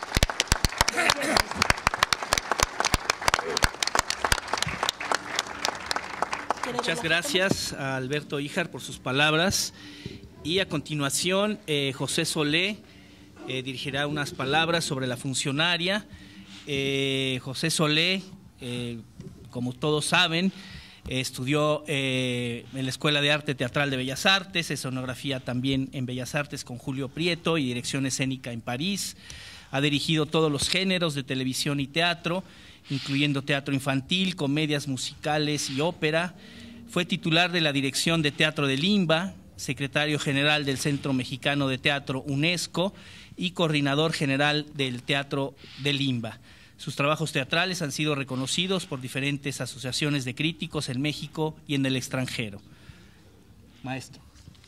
Muchas gracias a Alberto Híjar por sus palabras. Y a continuación, eh, José Solé eh, dirigirá unas palabras sobre la funcionaria. Eh, José Solé, eh, como todos saben, eh, estudió eh, en la Escuela de Arte Teatral de Bellas Artes, escenografía también en Bellas Artes con Julio Prieto y dirección escénica en París. Ha dirigido todos los géneros de televisión y teatro, incluyendo teatro infantil, comedias musicales y ópera. Fue titular de la dirección de teatro de Limba, secretario general del Centro Mexicano de Teatro UNESCO y coordinador general del Teatro de Limba. Sus trabajos teatrales han sido reconocidos por diferentes asociaciones de críticos en México y en el extranjero. Maestro.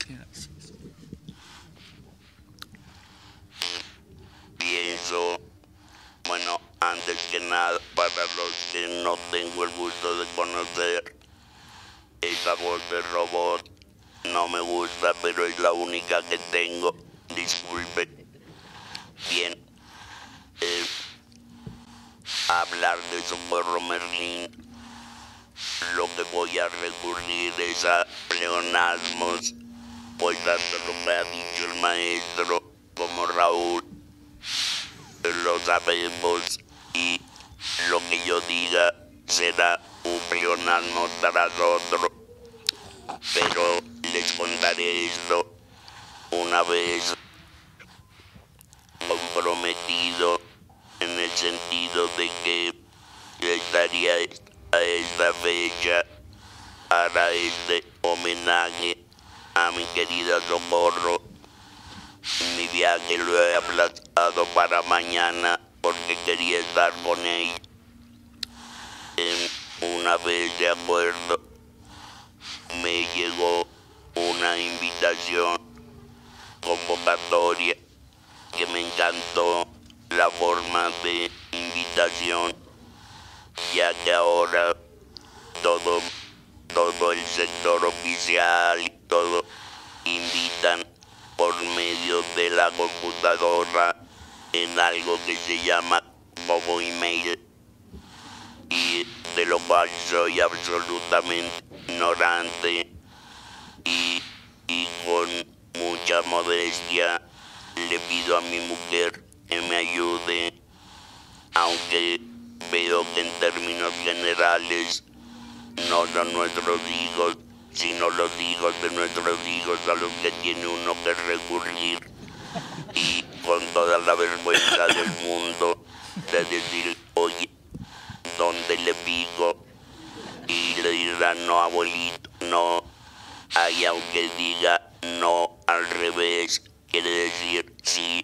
Pienso, bueno, antes que nada, para los que no tengo el gusto de conocer, esa voz de robot no me gusta, pero es la única que tengo. Disculpe. Bien. Eh, hablar de Socorro Merlín, lo que voy a recurrir es a pleonasmos, pues hasta lo que ha dicho el maestro, como Raúl, lo sabemos, y lo que yo diga será un pleonasmo tras otro. Pero les contaré esto. Una vez comprometido en el sentido de que estaría a esta fecha, hará este homenaje a mi querida Socorro. Mi viaje lo he aplazado para mañana porque quería estar con ella. En una vez de acuerdo, me llegó una invitación, convocatoria, que me encantó la forma de invitación. ya que ahora todo, todo el sector oficial y todo invitan por medio de la computadora en algo que se llama como email, y de lo cual soy absolutamente ignorante, y, y con mucha modestia le pido a mi mujer que me ayude, aunque veo que en términos generales no son nuestros hijos, sino los hijos de nuestros hijos a los que tiene uno que recurrir, y con toda la vergüenza del mundo de decir, oye, ¿dónde le pico? Y le dirán, no, abuelito, no. Ahí aunque diga no al revés, quiere decir sí.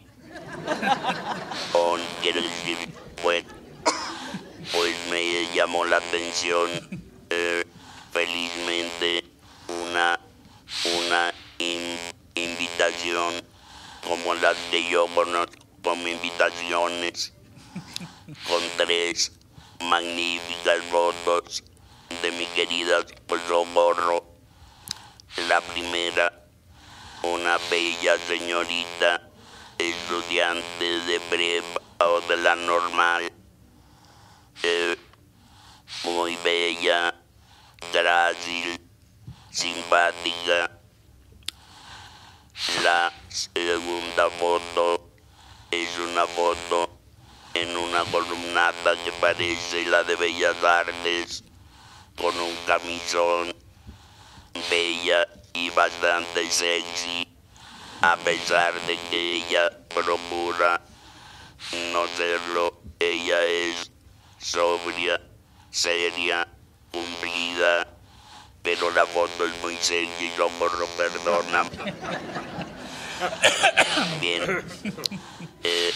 O quiere decir, bueno, pues me llamó la atención, eh, felizmente, una, una in, invitación como las que yo conozco como invitaciones, con tres magníficas fotos de mi querida Socorro. La primera, una bella señorita, estudiante de prepa o de la normal, eh, muy bella, grácil, simpática. La segunda foto es una foto en una columnata que parece la de Bellas Artes, con un camisón, bella y bastante sexy, a pesar de que ella procura no serlo. Ella es sobria, seria, cumplida, pero la foto es muy sexy, Socorro, perdona. Bien, eh,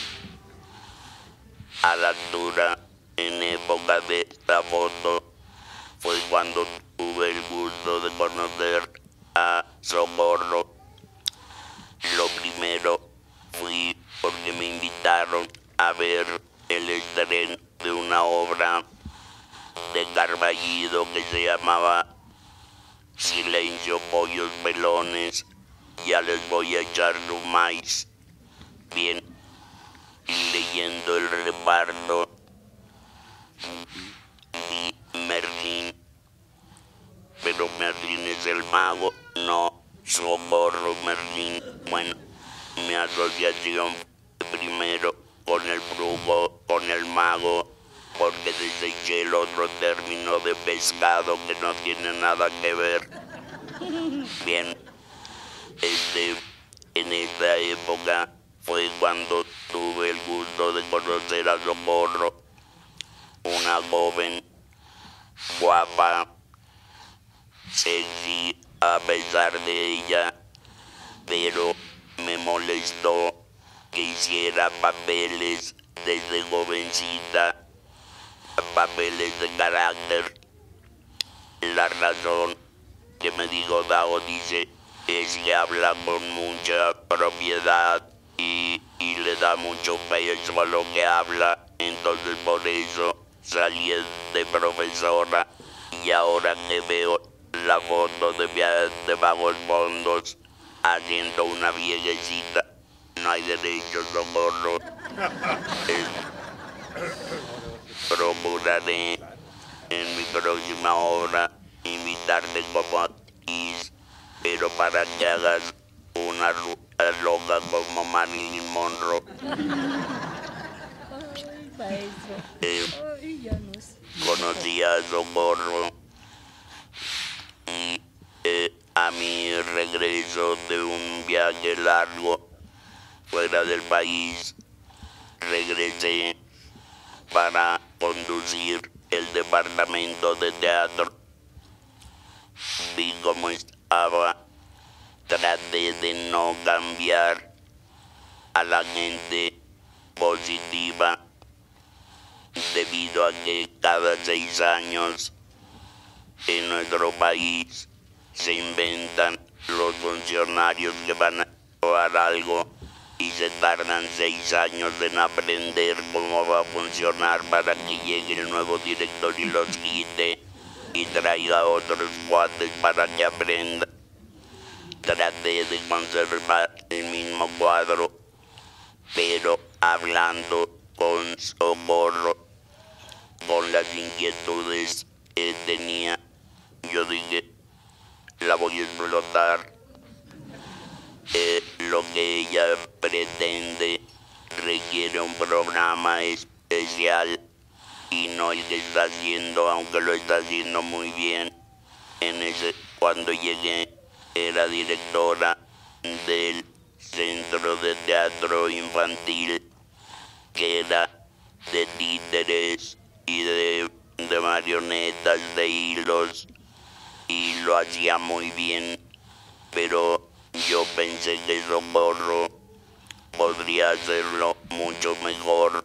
a la altura, en época de esta foto, fue cuando tuve el gusto de conocer a Socorro. Lo primero fui porque me invitaron a ver el estreno de una obra de Carballido que se llamaba Silencio, pollos, pelones, ya les voy a echar su maíz. Bien, y leyendo el reparto, y Merlín, pero Merlín es el mago, no Socorro, Merlín. Bueno, mi asociación primero con el brujo, con el mago, porque deseché el otro término de pescado que no tiene nada que ver. Bien, este, en esta época fue cuando tuve el gusto de conocer a Socorro, una joven guapa, sexy a pesar de ella, pero me molestó que hiciera papeles desde jovencita, papeles de carácter. La razón que me dijo Dao, dice, es que habla con mucha propiedad y, y le da mucho peso a lo que habla, entonces por eso salí de profesora, y ahora que veo la foto de, de Bajos Fondos haciendo una viejecita, no hay derecho, Socorro. Eh, procuraré en mi próxima obra invitarte como actriz, pero para que hagas una ruta loca como Marilyn Monroe. Ay, maestro. Eh, Ay, ya no sé. conocí a Socorro y eh, a mi regreso de un viaje largo fuera del país, regresé para conducir el departamento de teatro. Vi cómo estaba, traté de no cambiar a la gente positiva, debido a que cada seis años en nuestro país se inventan los funcionarios que van a probar algo y se tardan seis años en aprender cómo va a funcionar para que llegue el nuevo director y los quite y traiga a otros cuates para que aprendan. Traté de conservar el mismo cuadro, pero hablando con Socorro, con las inquietudes que tenía, yo dije, la voy a explotar. Eh, lo que ella pretende requiere un programa especial y no el que está haciendo, aunque lo está haciendo muy bien. En ese, cuando llegué, era directora del Centro de Teatro Infantil, que era de títeres y de, de marionetas, de hilos, y lo hacía muy bien, pero yo pensé que Socorro podría hacerlo mucho mejor.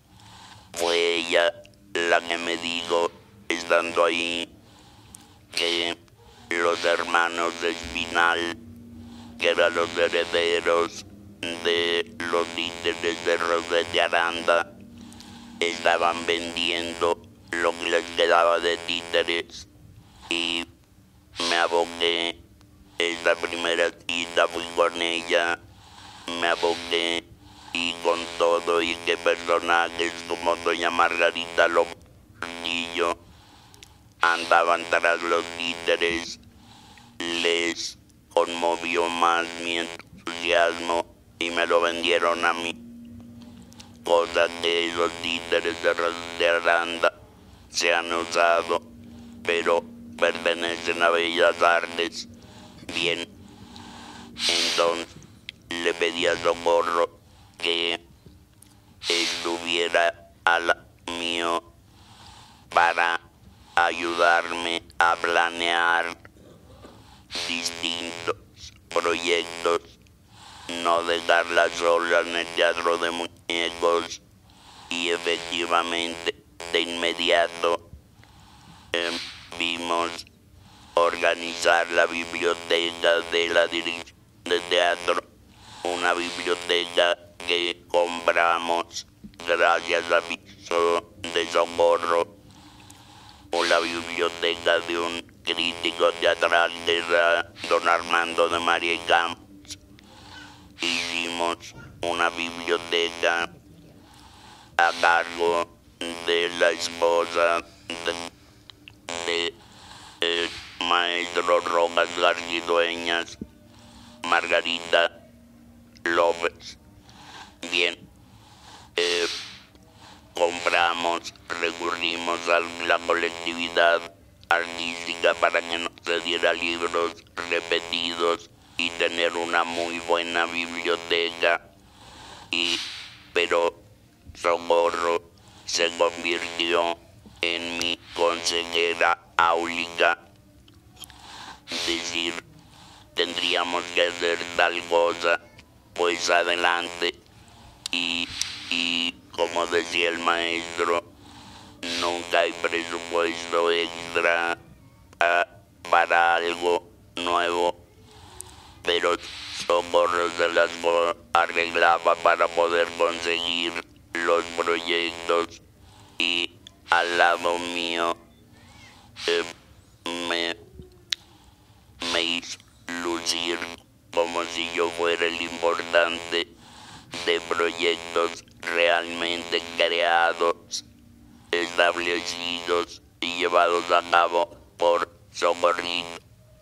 Fue ella la que me dijo, estando ahí, que los hermanos de Espinal, que eran los herederos de los títeres de Rosete Aranda, estaban vendiendo lo que les quedaba de títeres, y me aboqué. Esta primera cita fui con ella, me aboqué, y con todo y que personajes como doña Margarita Loportillo andaban tras los títeres, les conmovió más mi entusiasmo y me lo vendieron a mí. Cosa que esos títeres de, de Aranda se han usado, pero pertenecen a Bellas Artes. Bien, entonces le pedí a Socorro que estuviera al mío para ayudarme a planear distintos proyectos, no dejarla sola en el teatro de muñecos, y efectivamente de inmediato eh, vimos organizar la biblioteca de la dirección de teatro, una biblioteca que compramos gracias a aviso de Socorro, o la biblioteca de un crítico teatral que era don Armando de María y Campos. Hicimos una biblioteca a cargo de la esposa de, de el maestro Rojas Garcidueñas, Margarita López. Bien, eh, compramos, recurrimos a la colectividad artística para que nos se diera libros repetidos y tener una muy buena biblioteca, y pero Socorro se convirtió en mi consejera áulica. Decir, tendríamos que hacer tal cosa, pues adelante. Y, y como decía el maestro, nunca hay presupuesto extra uh, para algo nuevo, pero Socorro se las arreglaba para poder conseguir los proyectos, y al lado mío eh, me, me hizo lucir como si yo fuera el importante de proyectos realmente creados, establecidos y llevados a cabo por Socorrito.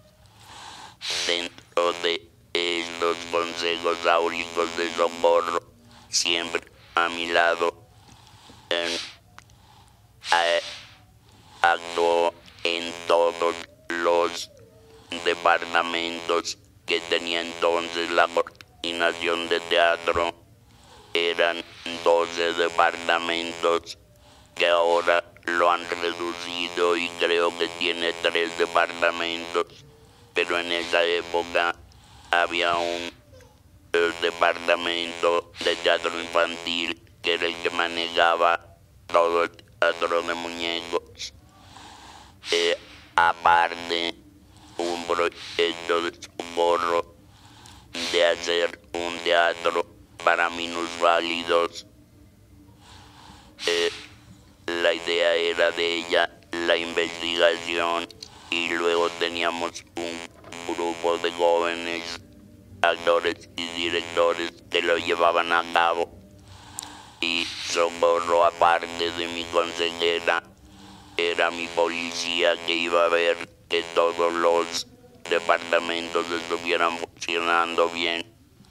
Dentro de estos consejos áulicos de Socorro, siempre a mi lado, eh, eh, actuó en todos los departamentos que tenía entonces la coordinación de teatro. Eran doce departamentos que ahora lo han reducido y creo que tiene tres departamentos, pero en esa época había un eh, departamento de teatro infantil que era el que manejaba todo el teatro de muñecos. Eh, aparte, un proyecto de Socorro de hacer un teatro para minusválidos. Eh, la idea era de ella la investigación y luego teníamos un grupo de jóvenes actores y directores que lo llevaban a cabo. Y Socorro, aparte de mi consejera, era mi policía que iba a ver que todos los departamentos estuvieran funcionando bien.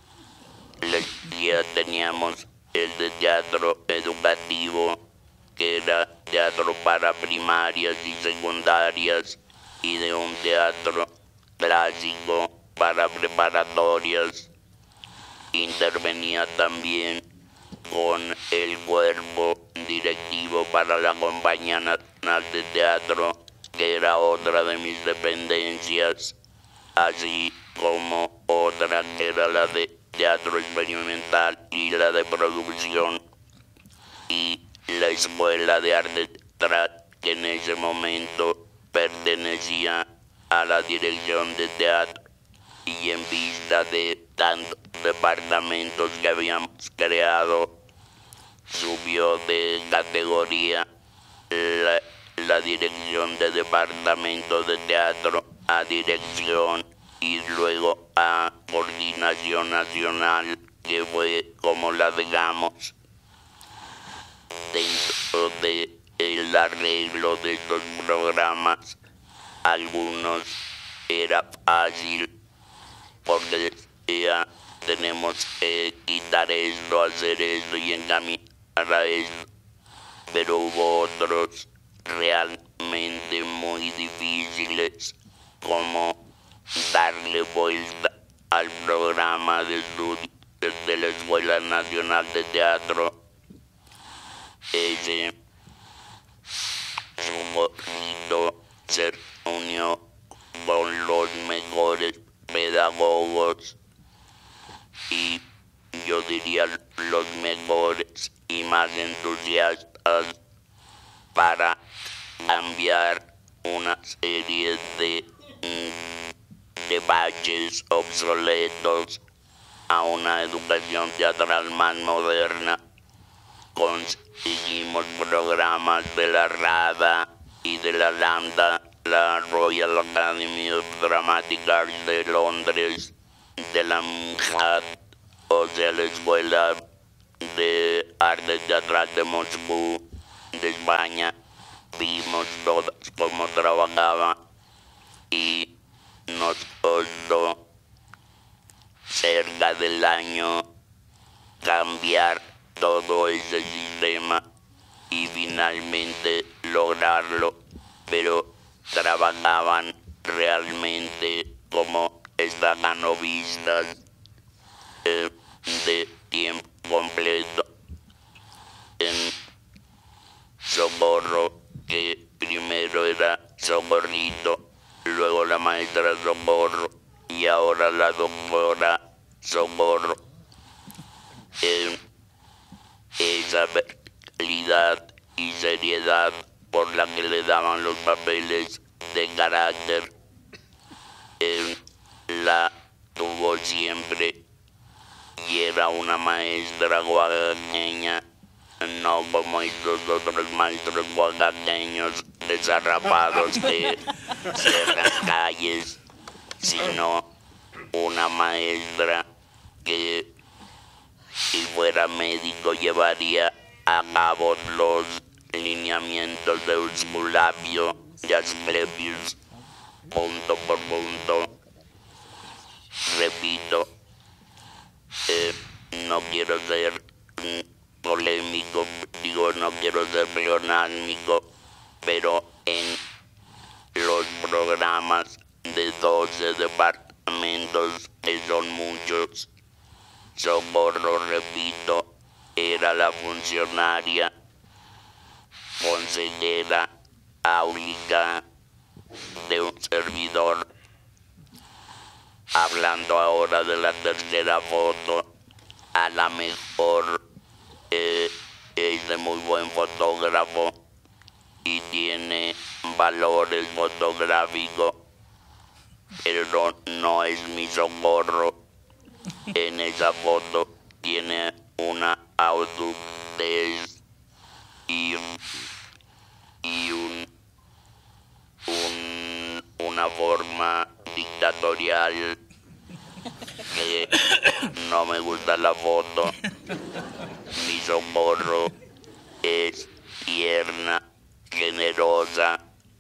Ya teníamos el de teatro educativo, que era teatro para primarias y secundarias, y de un teatro clásico para preparatorias. Intervenía también con el cuerpo directivo para la Compañía Nacional de Teatro, que era otra de mis dependencias, así como otra que era la de teatro experimental y la de producción, y la Escuela de Arte Teatral, que en ese momento pertenecía a la Dirección de Teatro, y en vista de tantos departamentos que habíamos creado, subió de categoría la, la Dirección de Departamento de Teatro a Dirección y luego a Coordinación Nacional, que fue como la dejamos. Dentro del arreglo de estos programas, algunos era fácil porque decía, tenemos que quitar esto, hacer esto y encaminar a esto, pero hubo otros realmente muy difíciles, como darle vuelta al programa de estudio de la Escuela Nacional de Teatro. Ese Socorrito se reunió con los mejores pedagogos y yo diría los mejores y más entusiastas para cambiar una serie de, de baches obsoletos a una educación teatral más moderna. Conseguimos programas de la RADA y de la LAMDA, la Royal Academy of Dramatic Arts de Londres, de la M H A T, o sea, la Escuela de Arte Teatral de Moscú, de España. Vimos todas cómo trabajaba y nos costó cerca del año cambiar todo ese sistema y finalmente lograrlo, pero trabajaban realmente como estacanovistas eh, de tiempo completo. En Socorro, que primero era Socorrito, luego la maestra Socorro y ahora la doctora Socorro. Eh, esa verticalidad y seriedad por la que le daban los papeles de carácter, eh, la tuvo siempre, y era una maestra oaxaqueña, no como estos otros maestros oaxaqueños desarrapados que cierran calles, sino una maestra que, si fuera médico, llevaría a cabo los lineamientos de Esculapio y Asclepius punto por punto. Repito, eh, no quiero ser mm, polémico, digo, no quiero ser pleonásmico, pero en los programas de doce departamentos, que son muchos, Socorro, repito, era la funcionaria, consejera áulica de un servidor. Hablando ahora de la tercera foto, a la mejor eh, es de muy buen fotógrafo y tiene valores fotográficos, pero no es mi Socorro. En esa foto tiene una adultez y, y un, un, una forma dictatorial que no me gusta la foto. Mi Socorro es tierna, generosa,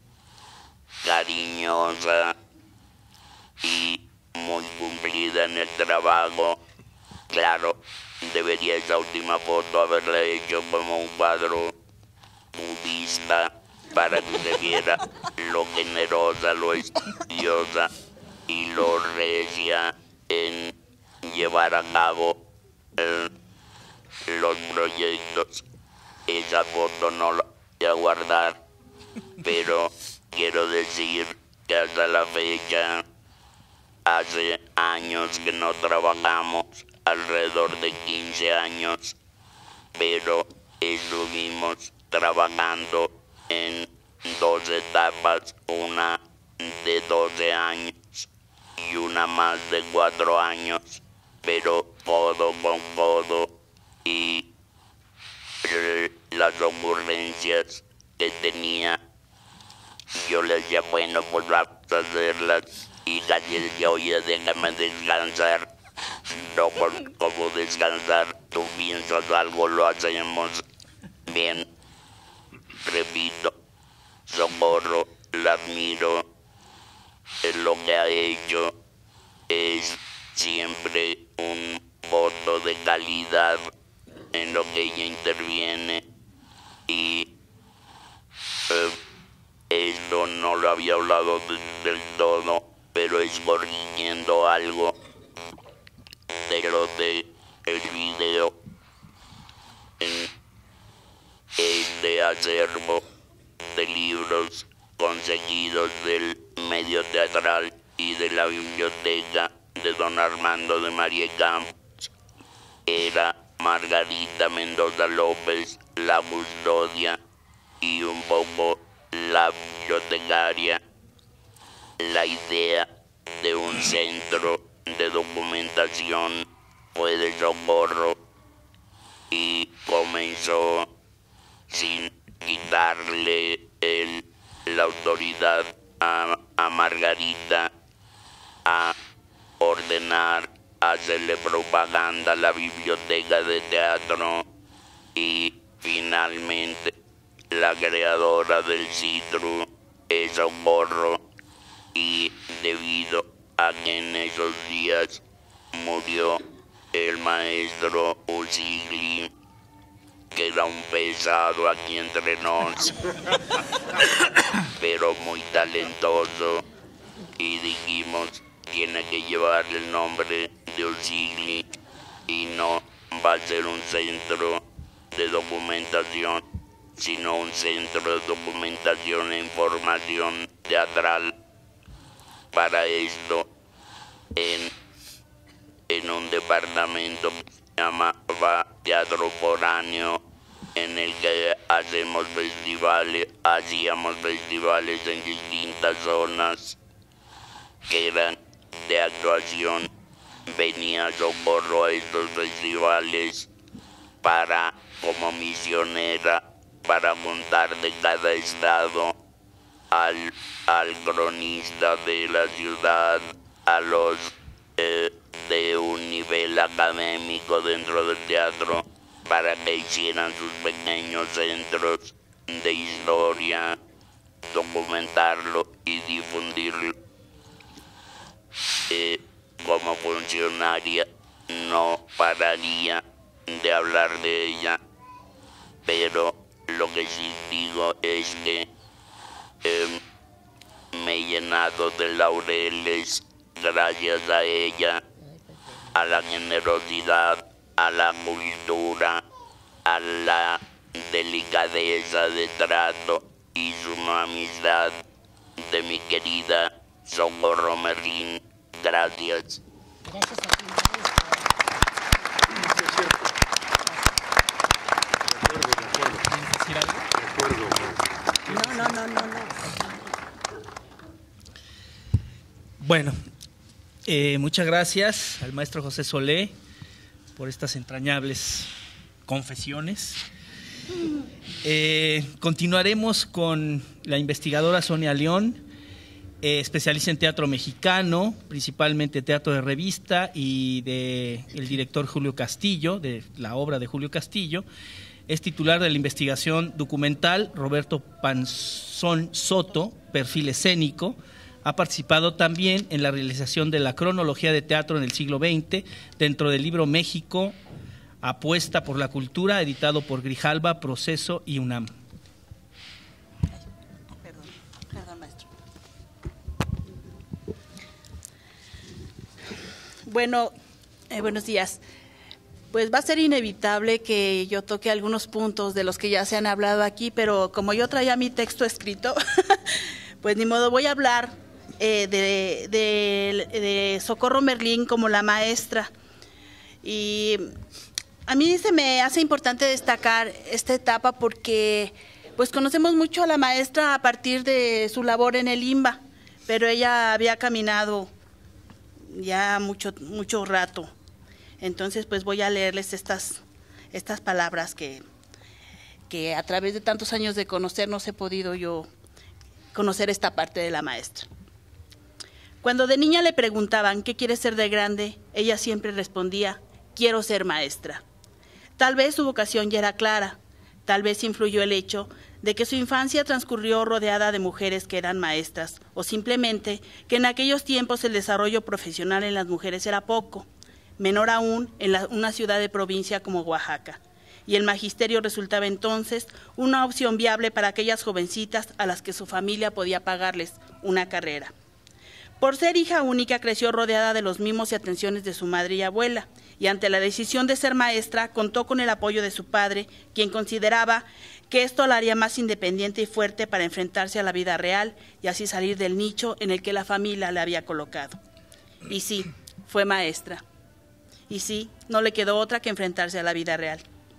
cariñosa y muy cumplida en el trabajo. Claro, debería esa última foto haberla hecho como un cuadro budista para que se viera lo generosa, lo estudiosa y lo recia en llevar a cabo eh, los proyectos. Esa foto no la voy a guardar, pero quiero decir que hasta la fecha, hace años que no trabajamos, alrededor de quince años, pero estuvimos trabajando en dos etapas, una de doce años y una más de cuatro años, pero codo con codo, y las ocurrencias que tenía, yo le decía, bueno, pues vamos a hacerlas, y casi decía, oye, déjame descansar. No, como descansar, tú piensas algo, lo hacemos bien. Repito, Socorro, la admiro, lo que ha hecho es siempre un voto de calidad en lo que ella interviene, y eh, esto no lo había hablado de, del todo, pero es corrigiendo algo de lo de el video. En este acervo de libros conseguidos del medio teatral y de la biblioteca de don Armando de María Campos, era Margarita Mendoza López la custodia y un poco la bibliotecaria. La idea de un centro de documentación fue de Socorro, y comenzó, sin quitarle el, la autoridad a, a Margarita, a ordenar, a hacerle propaganda a la biblioteca de teatro, y finalmente la creadora del Citru es Socorro, y debido a que en esos días murió el maestro Usigli, que era un pesado aquí entre nos, pero muy talentoso, y dijimos, tiene que llevar el nombre de Usigli, y no va a ser un centro de documentación, sino un centro de documentación e información teatral. Para esto, en, en un departamento que se llamaba Teatro Foráneo, en el que hacemos festivales, hacíamos festivales en distintas zonas que eran de actuación. Venía Socorro a estos festivales para, como misionera, para contar de cada estado al, al cronista de la ciudad, a los eh, de un nivel académico dentro del teatro, para que hicieran sus pequeños centros de historia, documentarlo y difundirlo. Eh, como funcionaria no pararía de hablar de ella, pero lo que sí digo es que eh, me he llenado de laureles gracias a ella, a la generosidad, a la cultura, a la delicadeza de trato y suma amistad de mi querida Socorro Merlín. Gracias. Gracias a ti, maestro. ¿Quieres decir algo? No, no, no, no, no. Bueno, eh, muchas gracias al maestro José Solé por estas entrañables confesiones. Eh, continuaremos con la investigadora Sonia León, eh, especialista en teatro mexicano, principalmente teatro de revista, y de el director Julio Castillo, de la obra de Julio Castillo. Es titular de la investigación documental Roberto Panzón Soto, perfil escénico. Ha participado también en la realización de la cronología de teatro en el siglo veinte, dentro del libro México, Apuesta por la Cultura, editado por Grijalba, Proceso y UNAM. Perdón, perdón, maestro. Bueno, eh, buenos días. Pues va a ser inevitable que yo toque algunos puntos de los que ya se han hablado aquí, pero como yo traía mi texto escrito, pues ni modo, voy a hablar eh, de, de, de Socorro Merlín como la maestra. Y a mí se me hace importante destacar esta etapa porque pues conocemos mucho a la maestra a partir de su labor en el IMBA, pero ella había caminado ya mucho, mucho rato. Entonces pues voy a leerles estas, estas palabras que, que a través de tantos años de conocernos he podido yo conocer esta parte de la maestra. Cuando de niña le preguntaban ¿qué quiere ser de grande?, ella siempre respondía: quiero ser maestra. Tal vez su vocación ya era clara, tal vez influyó el hecho de que su infancia transcurrió rodeada de mujeres que eran maestras, o simplemente que en aquellos tiempos el desarrollo profesional en las mujeres era poco, menor aún en la, una ciudad de provincia como Oaxaca, y el magisterio resultaba entonces una opción viable para aquellas jovencitas a las que su familia podía pagarles una carrera. Por ser hija única, creció rodeada de los mimos y atenciones de su madre y abuela, y ante la decisión de ser maestra, contó con el apoyo de su padre, quien consideraba que esto la haría más independiente y fuerte para enfrentarse a la vida real y así salir del nicho en el que la familia le había colocado. Y sí, fue maestra. Y sí, no le quedó otra que enfrentarse a la vida real.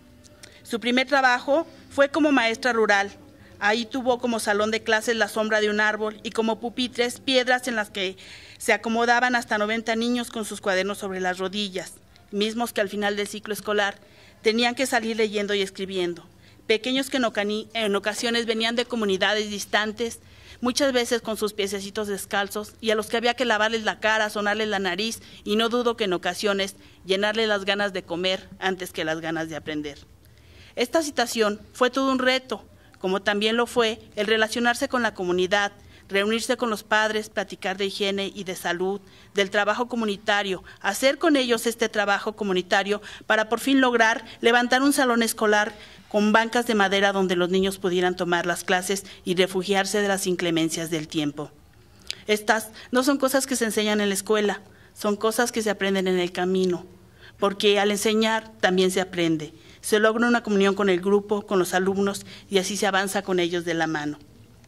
Su primer trabajo fue como maestra rural. Ahí tuvo como salón de clases la sombra de un árbol y como pupitres piedras en las que se acomodaban hasta noventa niños con sus cuadernos sobre las rodillas, mismos que al final del ciclo escolar tenían que salir leyendo y escribiendo. Pequeños que en, en ocasiones venían de comunidades distantes, muchas veces con sus piececitos descalzos, y a los que había que lavarles la cara, sonarles la nariz, y no dudo que en ocasiones llenarles las ganas de comer antes que las ganas de aprender. Esta situación fue todo un reto, como también lo fue el relacionarse con la comunidad, reunirse con los padres, platicar de higiene y de salud, del trabajo comunitario, hacer con ellos este trabajo comunitario para por fin lograr levantar un salón escolar con bancas de madera donde los niños pudieran tomar las clases y refugiarse de las inclemencias del tiempo. Estas no son cosas que se enseñan en la escuela, son cosas que se aprenden en el camino, porque al enseñar también se aprende. Se logra una comunión con el grupo, con los alumnos, y así se avanza con ellos de la mano.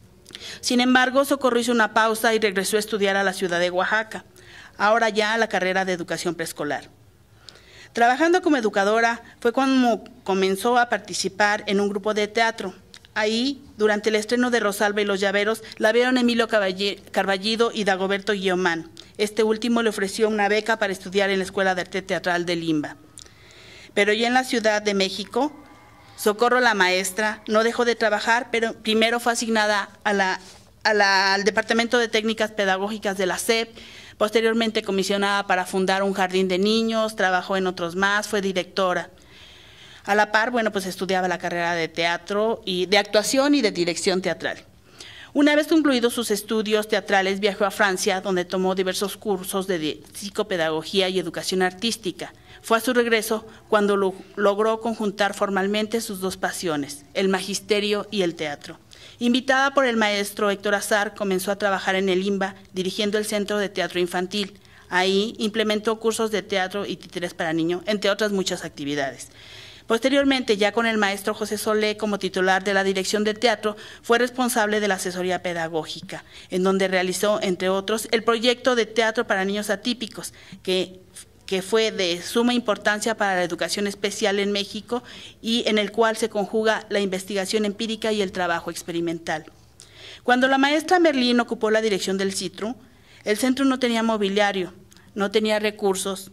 Sin embargo, Socorro hizo una pausa y regresó a estudiar a la ciudad de Oaxaca, ahora ya a la carrera de educación preescolar. Trabajando como educadora fue cuando comenzó a participar en un grupo de teatro. Ahí, durante el estreno de Rosalba y los Llaveros, la vieron Emilio Carballido y Dagoberto Guiomán. Este último le ofreció una beca para estudiar en la Escuela de Arte Teatral de Limba. Pero ya en la Ciudad de México, Socorro, la maestra, no dejó de trabajar, pero primero fue asignada a la, a la, al Departamento de Técnicas Pedagógicas de la S E P, posteriormente comisionada para fundar un jardín de niños, trabajó en otros más, fue directora. A la par, bueno, pues estudiaba la carrera de teatro, y de actuación y de dirección teatral. Una vez concluidos sus estudios teatrales, viajó a Francia, donde tomó diversos cursos de psicopedagogía y educación artística. Fue a su regreso cuando lo, logró conjuntar formalmente sus dos pasiones, el magisterio y el teatro. Invitada por el maestro Héctor Azar, comenzó a trabajar en el IMBA, dirigiendo el Centro de Teatro Infantil. Ahí implementó cursos de teatro y títeres para niños, entre otras muchas actividades. Posteriormente, ya con el maestro José Solé como titular de la dirección de teatro, fue responsable de la asesoría pedagógica, en donde realizó, entre otros, el proyecto de teatro para niños atípicos, que, que fue de suma importancia para la educación especial en México y en el cual se conjuga la investigación empírica y el trabajo experimental. Cuando la maestra Merlín ocupó la dirección del CITRU, el centro no tenía mobiliario, no tenía recursos,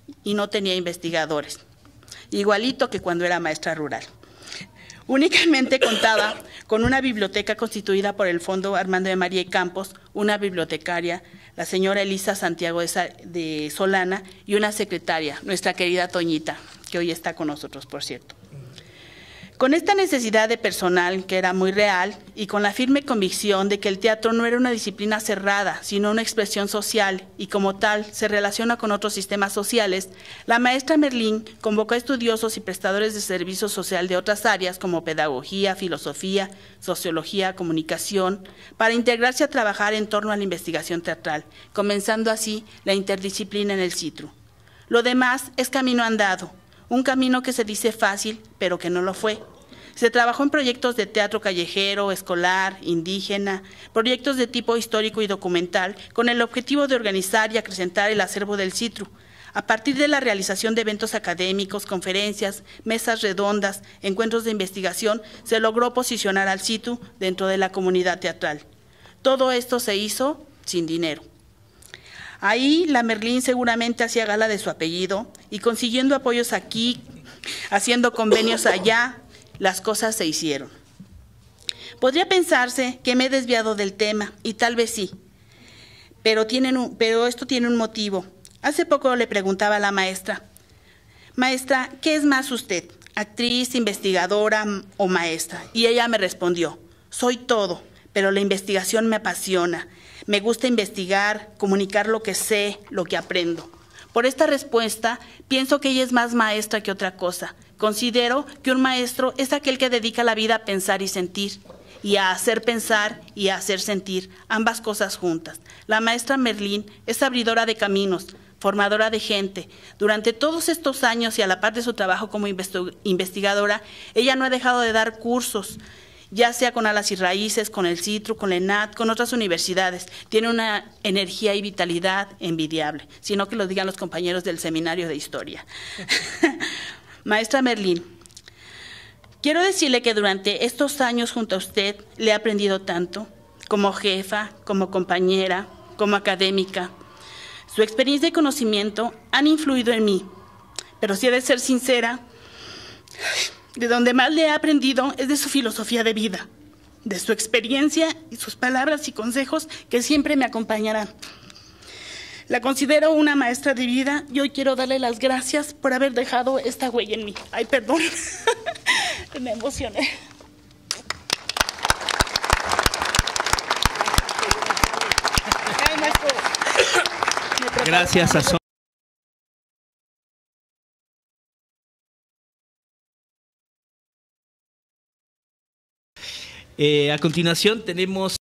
y no tenía investigadores, igualito que cuando era maestra rural. Únicamente contaba con una biblioteca constituida por el Fondo Armando de María y Campos, una bibliotecaria, la señora Elisa Santiago de Solana, y una secretaria, nuestra querida Toñita, que hoy está con nosotros, por cierto. Con esta necesidad de personal, que era muy real, y con la firme convicción de que el teatro no era una disciplina cerrada, sino una expresión social, y como tal se relaciona con otros sistemas sociales, la maestra Merlín convocó a estudiosos y prestadores de servicio social de otras áreas como pedagogía, filosofía, sociología, comunicación, para integrarse a trabajar en torno a la investigación teatral, comenzando así la interdisciplina en el CITRU. Lo demás es camino andado, un camino que se dice fácil, pero que no lo fue. Se trabajó en proyectos de teatro callejero, escolar, indígena, proyectos de tipo histórico y documental, con el objetivo de organizar y acrecentar el acervo del CITRU, a partir de la realización de eventos académicos, conferencias, mesas redondas, encuentros de investigación, se logró posicionar al CITRU dentro de la comunidad teatral. Todo esto se hizo sin dinero. Ahí la Merlín seguramente hacía gala de su apellido y consiguiendo apoyos aquí, haciendo convenios allá, las cosas se hicieron. Podría pensarse que me he desviado del tema, y tal vez sí, pero, tienen un, pero esto tiene un motivo. Hace poco le preguntaba a la maestra, maestra, ¿qué es más usted? ¿Actriz, investigadora o maestra? Y ella me respondió, soy todo, pero la investigación me apasiona. Me gusta investigar, comunicar lo que sé, lo que aprendo. Por esta respuesta, pienso que ella es más maestra que otra cosa. Considero que un maestro es aquel que dedica la vida a pensar y sentir, y a hacer pensar y a hacer sentir, ambas cosas juntas. La maestra Merlín es abridora de caminos, formadora de gente. Durante todos estos años y a la par de su trabajo como investigadora, ella no ha dejado de dar cursos, ya sea con Alas y Raíces, con el CITRU, con la ENAD, con otras universidades. Tiene una energía y vitalidad envidiable, sino que lo digan los compañeros del seminario de historia. Maestra Merlín, quiero decirle que durante estos años junto a usted le he aprendido tanto, como jefa, como compañera, como académica. Su experiencia y conocimiento han influido en mí, pero si he de ser sincera, de donde más le he aprendido es de su filosofía de vida, de su experiencia y sus palabras y consejos que siempre me acompañarán. La considero una maestra de vida y hoy quiero darle las gracias por haber dejado esta huella en mí. Ay, perdón, me emocioné. Gracias a Son. Eh, a continuación tenemos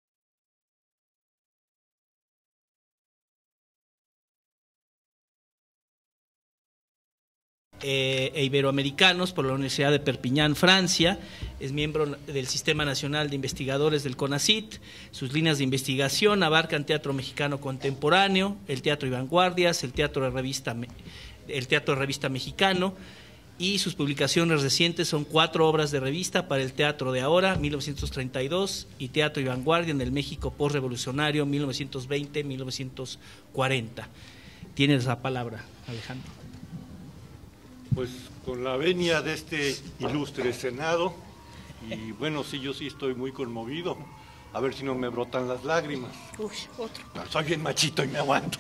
eh, e iberoamericanos por la Universidad de Perpiñán, Francia. Es miembro del Sistema Nacional de Investigadores del CONACYT. Sus líneas de investigación abarcan teatro mexicano contemporáneo, el teatro y vanguardias, el teatro de revista, el teatro de revista mexicano. Y sus publicaciones recientes son cuatro obras de revista para el teatro de ahora, mil novecientos treinta y dos, y teatro y vanguardia en el México postrevolucionario, mil novecientos veinte a mil novecientos cuarenta. Tienes la palabra, Alejandro. Pues con la venia de este ilustre Senado, y bueno, sí, yo sí estoy muy conmovido, a ver si no me brotan las lágrimas. Uy, otro. No, soy bien machito y me aguanto.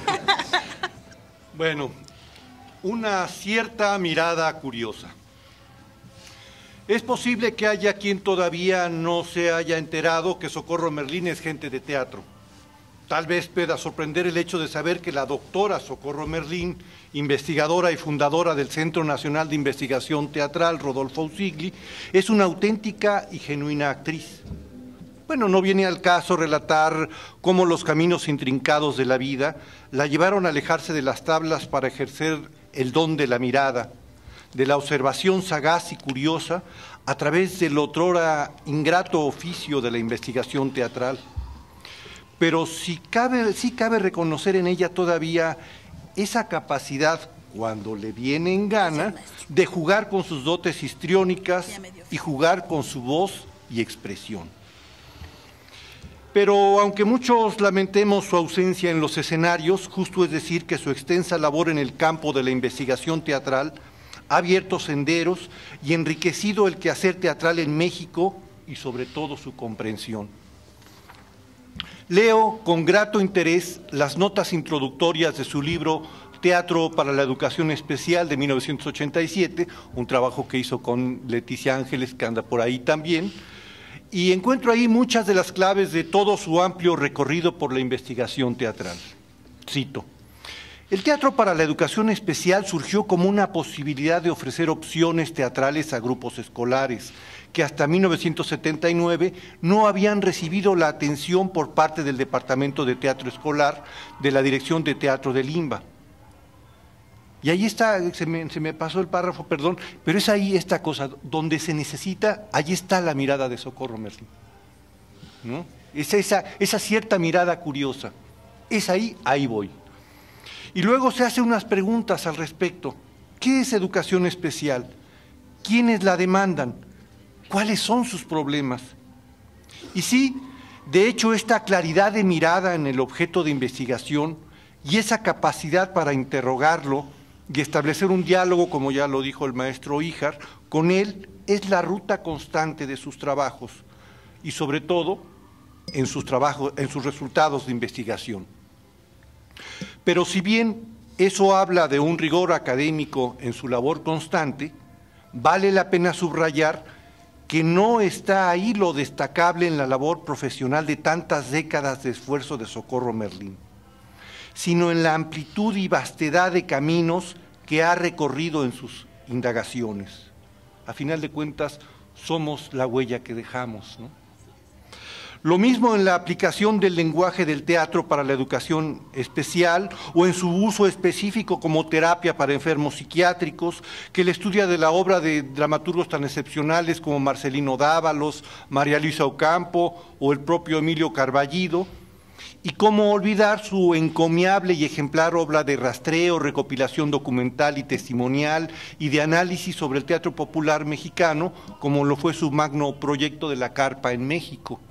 Bueno, una cierta mirada curiosa. Es posible que haya quien todavía no se haya enterado que Socorro Merlín es gente de teatro. Tal vez pueda sorprender el hecho de saber que la doctora Socorro Merlín, investigadora y fundadora del Centro Nacional de Investigación Teatral Rodolfo Usigli, es una auténtica y genuina actriz. Bueno, no viene al caso relatar cómo los caminos intrincados de la vida la llevaron a alejarse de las tablas para ejercer el don de la mirada, de la observación sagaz y curiosa a través del otrora ingrato oficio de la investigación teatral. Pero sí cabe, sí cabe reconocer en ella todavía esa capacidad, cuando le viene en gana, de jugar con sus dotes histriónicas y jugar con su voz y expresión. Pero aunque muchos lamentemos su ausencia en los escenarios, justo es decir que su extensa labor en el campo de la investigación teatral ha abierto senderos y enriquecido el quehacer teatral en México y sobre todo su comprensión. Leo con grato interés las notas introductorias de su libro Teatro para la Educación Especial de mil novecientos ochenta y siete, un trabajo que hizo con Leticia Ángeles, que anda por ahí también, y encuentro ahí muchas de las claves de todo su amplio recorrido por la investigación teatral. Cito: el Teatro para la Educación Especial surgió como una posibilidad de ofrecer opciones teatrales a grupos escolares que hasta mil novecientos setenta y nueve no habían recibido la atención por parte del Departamento de Teatro Escolar de la Dirección de Teatro del INBA. Y ahí está, se me, se me pasó el párrafo, perdón, pero es ahí esta cosa, donde se necesita, ahí está la mirada de Socorro Merlín, ¿no? Es esa, esa cierta mirada curiosa, es ahí, ahí voy. Y luego se hace unas preguntas al respecto. ¿Qué es educación especial? ¿Quiénes la demandan? ¿Cuáles son sus problemas? Y sí, de hecho, esta claridad de mirada en el objeto de investigación y esa capacidad para interrogarlo y establecer un diálogo, como ya lo dijo el maestro Híjar, con él es la ruta constante de sus trabajos y sobre todo en sus trabajos, en sus resultados de investigación. Pero si bien eso habla de un rigor académico en su labor constante, vale la pena subrayar que no está ahí lo destacable en la labor profesional de tantas décadas de esfuerzo de Socorro Merlín, sino en la amplitud y vastedad de caminos que ha recorrido en sus indagaciones. A final de cuentas, somos la huella que dejamos, ¿no? Lo mismo en la aplicación del lenguaje del teatro para la educación especial o en su uso específico como terapia para enfermos psiquiátricos, que el estudio de la obra de dramaturgos tan excepcionales como Marcelino Dávalos, María Luisa Ocampo o el propio Emilio Carballido, y cómo olvidar su encomiable y ejemplar obra de rastreo, recopilación documental y testimonial y de análisis sobre el teatro popular mexicano, como lo fue su magno proyecto de La Carpa en México.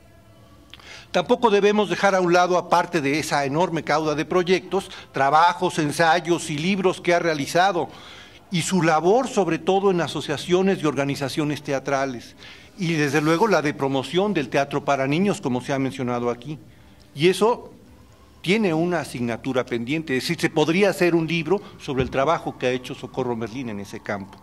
Tampoco debemos dejar a un lado, aparte de esa enorme cauda de proyectos, trabajos, ensayos y libros que ha realizado, y su labor sobre todo en asociaciones y organizaciones teatrales, y desde luego la de promoción del teatro para niños, como se ha mencionado aquí. Y eso tiene una asignatura pendiente, es decir, se podría hacer un libro sobre el trabajo que ha hecho Socorro Merlín en ese campo.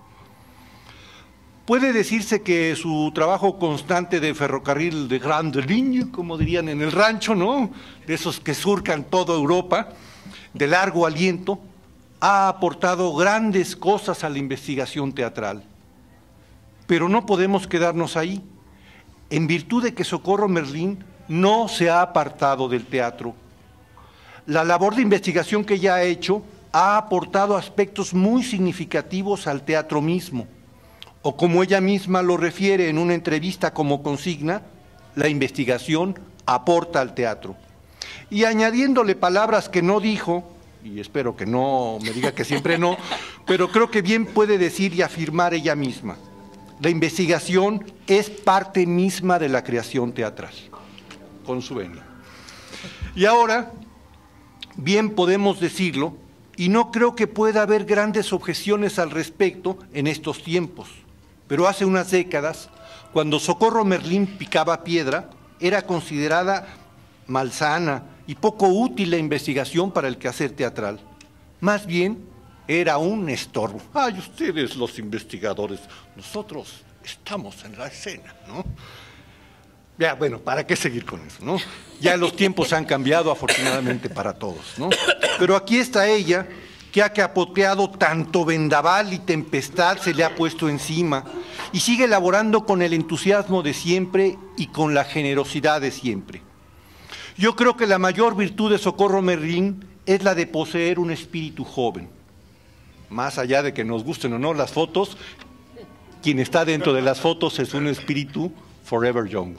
Puede decirse que su trabajo constante de ferrocarril de grande ligne, como dirían en el rancho, ¿no?, de esos que surcan toda Europa, de largo aliento, ha aportado grandes cosas a la investigación teatral. Pero no podemos quedarnos ahí, en virtud de que Socorro Merlín no se ha apartado del teatro. La labor de investigación que ella ha hecho ha aportado aspectos muy significativos al teatro mismo, o como ella misma lo refiere en una entrevista como consigna, la investigación aporta al teatro. Y añadiéndole palabras que no dijo, y espero que no me diga que siempre no, pero creo que bien puede decir y afirmar ella misma, la investigación es parte misma de la creación teatral. Con su venia. Y ahora, bien podemos decirlo, y no creo que pueda haber grandes objeciones al respecto en estos tiempos, pero hace unas décadas, cuando Socorro Merlín picaba piedra, era considerada malsana y poco útil la investigación para el quehacer teatral. Más bien, era un estorbo. Ay, ustedes los investigadores, nosotros estamos en la escena, ¿no? Ya, bueno, ¿para qué seguir con eso, no? Ya los tiempos han cambiado, afortunadamente, para todos, ¿no? Pero aquí está ella, que ha capoteado tanto vendaval y tempestad se le ha puesto encima, y sigue elaborando con el entusiasmo de siempre y con la generosidad de siempre. Yo creo que la mayor virtud de Socorro Merlín es la de poseer un espíritu joven. Más allá de que nos gusten o no las fotos, quien está dentro de las fotos es un espíritu forever young.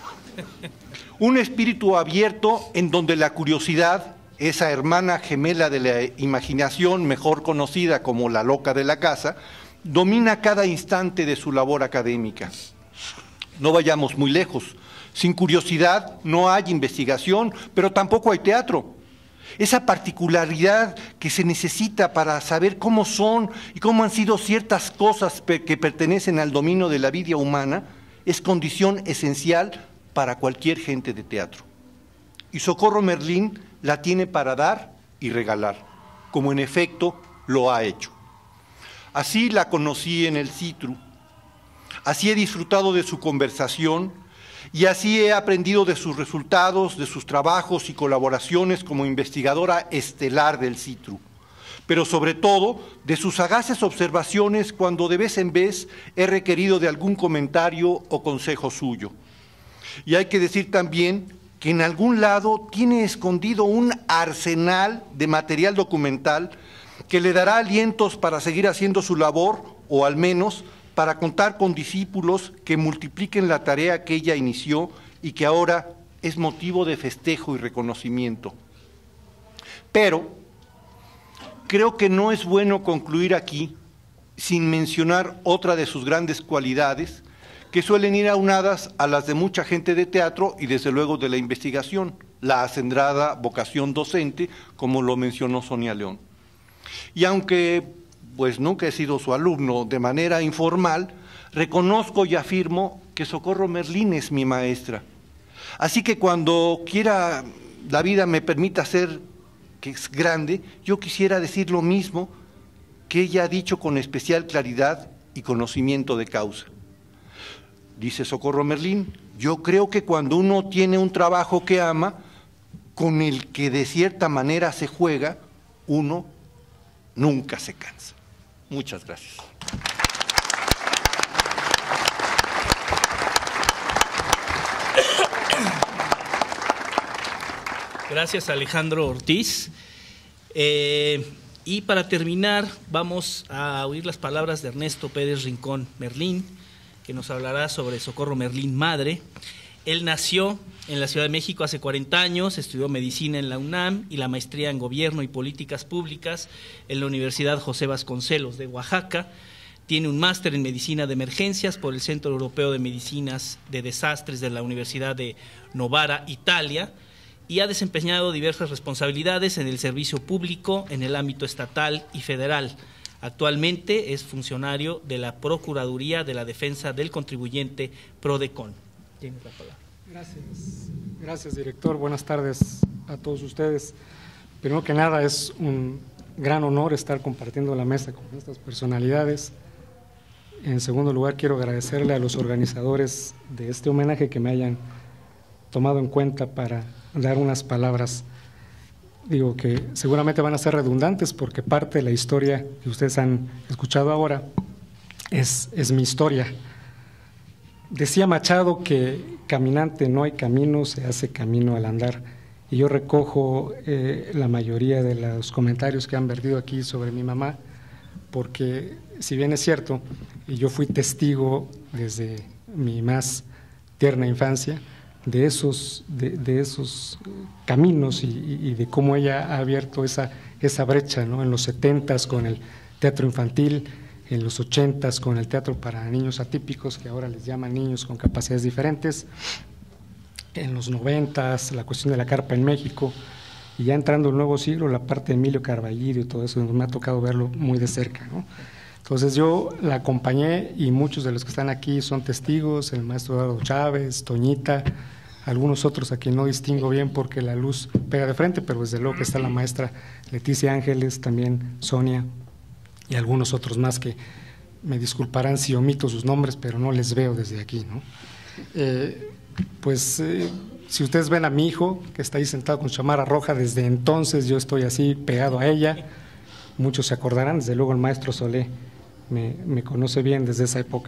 Un espíritu abierto en donde la curiosidad, esa hermana gemela de la imaginación, mejor conocida como la loca de la casa, domina cada instante de su labor académica. No vayamos muy lejos. Sin curiosidad no hay investigación, pero tampoco hay teatro. Esa particularidad que se necesita para saber cómo son y cómo han sido ciertas cosas que pertenecen al dominio de la vida humana es condición esencial para cualquier gente de teatro. Y Socorro Merlín la tiene para dar y regalar, como en efecto lo ha hecho. Así la conocí en el Citru, así he disfrutado de su conversación y así he aprendido de sus resultados, de sus trabajos y colaboraciones como investigadora estelar del Citru, pero sobre todo de sus sagaces observaciones cuando de vez en vez he requerido de algún comentario o consejo suyo. Y hay que decir también que en algún lado tiene escondido un arsenal de material documental que le dará alientos para seguir haciendo su labor, o al menos para contar con discípulos que multipliquen la tarea que ella inició y que ahora es motivo de festejo y reconocimiento. Pero creo que no es bueno concluir aquí sin mencionar otra de sus grandes cualidades, que suelen ir aunadas a las de mucha gente de teatro y desde luego de la investigación, la acendrada vocación docente, como lo mencionó Sonia León. Y aunque pues nunca he sido su alumno de manera informal, reconozco y afirmo que Socorro Merlín es mi maestra. Así que cuando quiera la vida me permita ser, que es grande, yo quisiera decir lo mismo que ella ha dicho con especial claridad y conocimiento de causa. Dice Socorro Merlín, yo creo que cuando uno tiene un trabajo que ama, con el que de cierta manera se juega, uno nunca se cansa. Muchas gracias. Gracias, Alejandro Ortiz. Eh, y para terminar, vamos a oír las palabras de Ernesto Pérez Rincón Merlín, que nos hablará sobre Socorro Merlín Madre. Él nació en la Ciudad de México hace cuarenta años, estudió medicina en la UNAM y la maestría en Gobierno y Políticas Públicas en la Universidad José Vasconcelos de Oaxaca. Tiene un máster en Medicina de Emergencias por el Centro Europeo de Medicinas de Desastres de la Universidad de Novara, Italia, y ha desempeñado diversas responsabilidades en el servicio público, en el ámbito estatal y federal. Actualmente es funcionario de la Procuraduría de la Defensa del Contribuyente, PRODECON. Tienes la palabra. Gracias, gracias director. Buenas tardes a todos ustedes. Primero que nada, es un gran honor estar compartiendo la mesa con estas personalidades. En segundo lugar, quiero agradecerle a los organizadores de este homenaje que me hayan tomado en cuenta para dar unas palabras, digo que seguramente van a ser redundantes porque parte de la historia que ustedes han escuchado ahora es, es mi historia. Decía Machado que caminante no hay camino, se hace camino al andar, y yo recojo eh, la mayoría de los comentarios que han vertido aquí sobre mi mamá, porque si bien es cierto, y yo fui testigo desde mi más tierna infancia de esos, de, de esos caminos y, y de cómo ella ha abierto esa, esa brecha, ¿no? En los setentas con el teatro infantil, en los ochentas con el teatro para niños atípicos, que ahora les llaman niños con capacidades diferentes, en los noventas, la cuestión de la carpa en México, y ya entrando el nuevo siglo, la parte de Emilio Carballido y todo eso, me ha tocado verlo muy de cerca, ¿no? Entonces yo la acompañé y muchos de los que están aquí son testigos, el maestro Eduardo Chávez, Toñita, algunos otros a quien no distingo bien porque la luz pega de frente, pero desde luego que está la maestra Leticia Ángeles, también Sonia y algunos otros más que me disculparán si omito sus nombres, pero no les veo desde aquí, ¿no? Eh, pues eh, si ustedes ven a mi hijo que está ahí sentado con chamarra roja, desde entonces yo estoy así pegado a ella, muchos se acordarán, desde luego el maestro Solé me, me conoce bien desde esa época.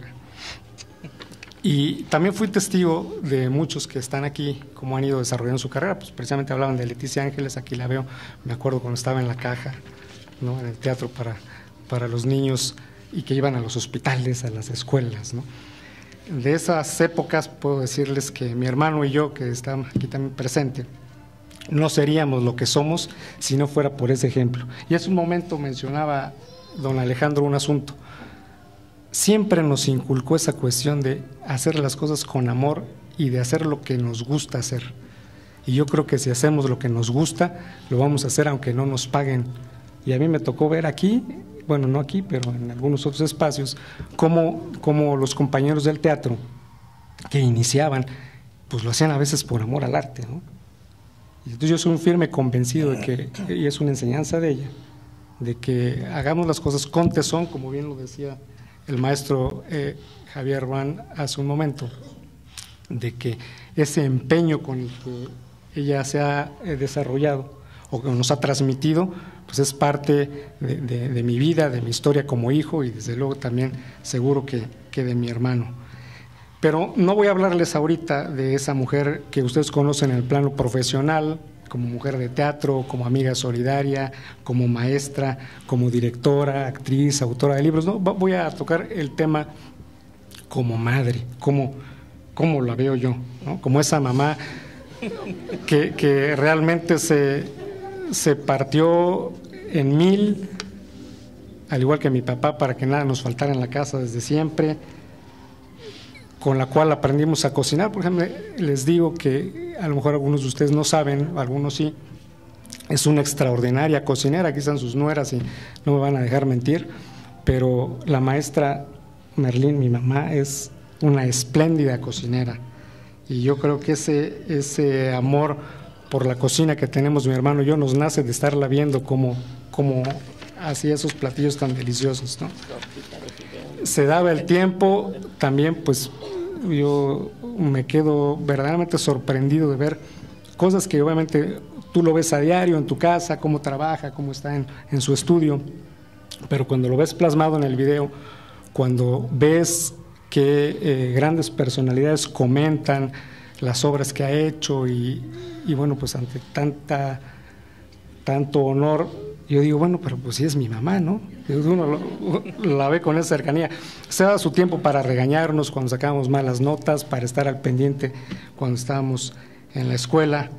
Y también fui testigo de muchos que están aquí, cómo han ido desarrollando su carrera, pues precisamente hablaban de Leticia Ángeles, aquí la veo, me acuerdo cuando estaba en la caja, ¿no? En el teatro para, para los niños y que iban a los hospitales, a las escuelas, ¿no? De esas épocas puedo decirles que mi hermano y yo, que estamos aquí también presente, no seríamos lo que somos si no fuera por ese ejemplo. Y hace un momento mencionaba don Alejandro un asunto. Siempre nos inculcó esa cuestión de hacer las cosas con amor y de hacer lo que nos gusta hacer. Y yo creo que si hacemos lo que nos gusta, lo vamos a hacer aunque no nos paguen. Y a mí me tocó ver aquí, bueno, no aquí, pero en algunos otros espacios, cómo, cómo los compañeros del teatro que iniciaban, pues lo hacían a veces por amor al arte, ¿no? Y entonces yo soy un firme convencido de que, y es una enseñanza de ella, de que hagamos las cosas con tesón, como bien lo decía el maestro eh, Javier Ruán hace un momento, de que ese empeño con el que ella se ha eh, desarrollado o que nos ha transmitido, pues es parte de, de, de mi vida, de mi historia como hijo y desde luego también seguro que, que de mi hermano. Pero no voy a hablarles ahorita de esa mujer que ustedes conocen en el plano profesional, como mujer de teatro, como amiga solidaria, como maestra, como directora, actriz, autora de libros. No, voy a tocar el tema como madre, como, como la veo yo, ¿no? Como esa mamá que, que realmente se, se partió en mil, al igual que mi papá, para que nada nos faltara en la casa desde siempre, con la cual aprendimos a cocinar. Por ejemplo, les digo que a lo mejor algunos de ustedes no saben, algunos sí, es una extraordinaria cocinera, aquí están sus nueras y no me van a dejar mentir, pero la maestra Merlín, mi mamá, es una espléndida cocinera, y yo creo que ese, ese amor por la cocina que tenemos mi hermano y yo nos nace de estarla viendo como, como hacía esos platillos tan deliciosos, ¿no? Se daba el tiempo, también pues yo me quedo verdaderamente sorprendido de ver cosas que obviamente tú lo ves a diario en tu casa, cómo trabaja, cómo está en, en su estudio, pero cuando lo ves plasmado en el video, cuando ves que eh, grandes personalidades comentan las obras que ha hecho y, y bueno, pues ante tanta, tanto honor, yo digo, bueno, pero pues sí es mi mamá, ¿no? Uno lo, la ve con esa cercanía. Se da su tiempo para regañarnos cuando sacábamos malas notas, para estar al pendiente cuando estábamos en la escuela.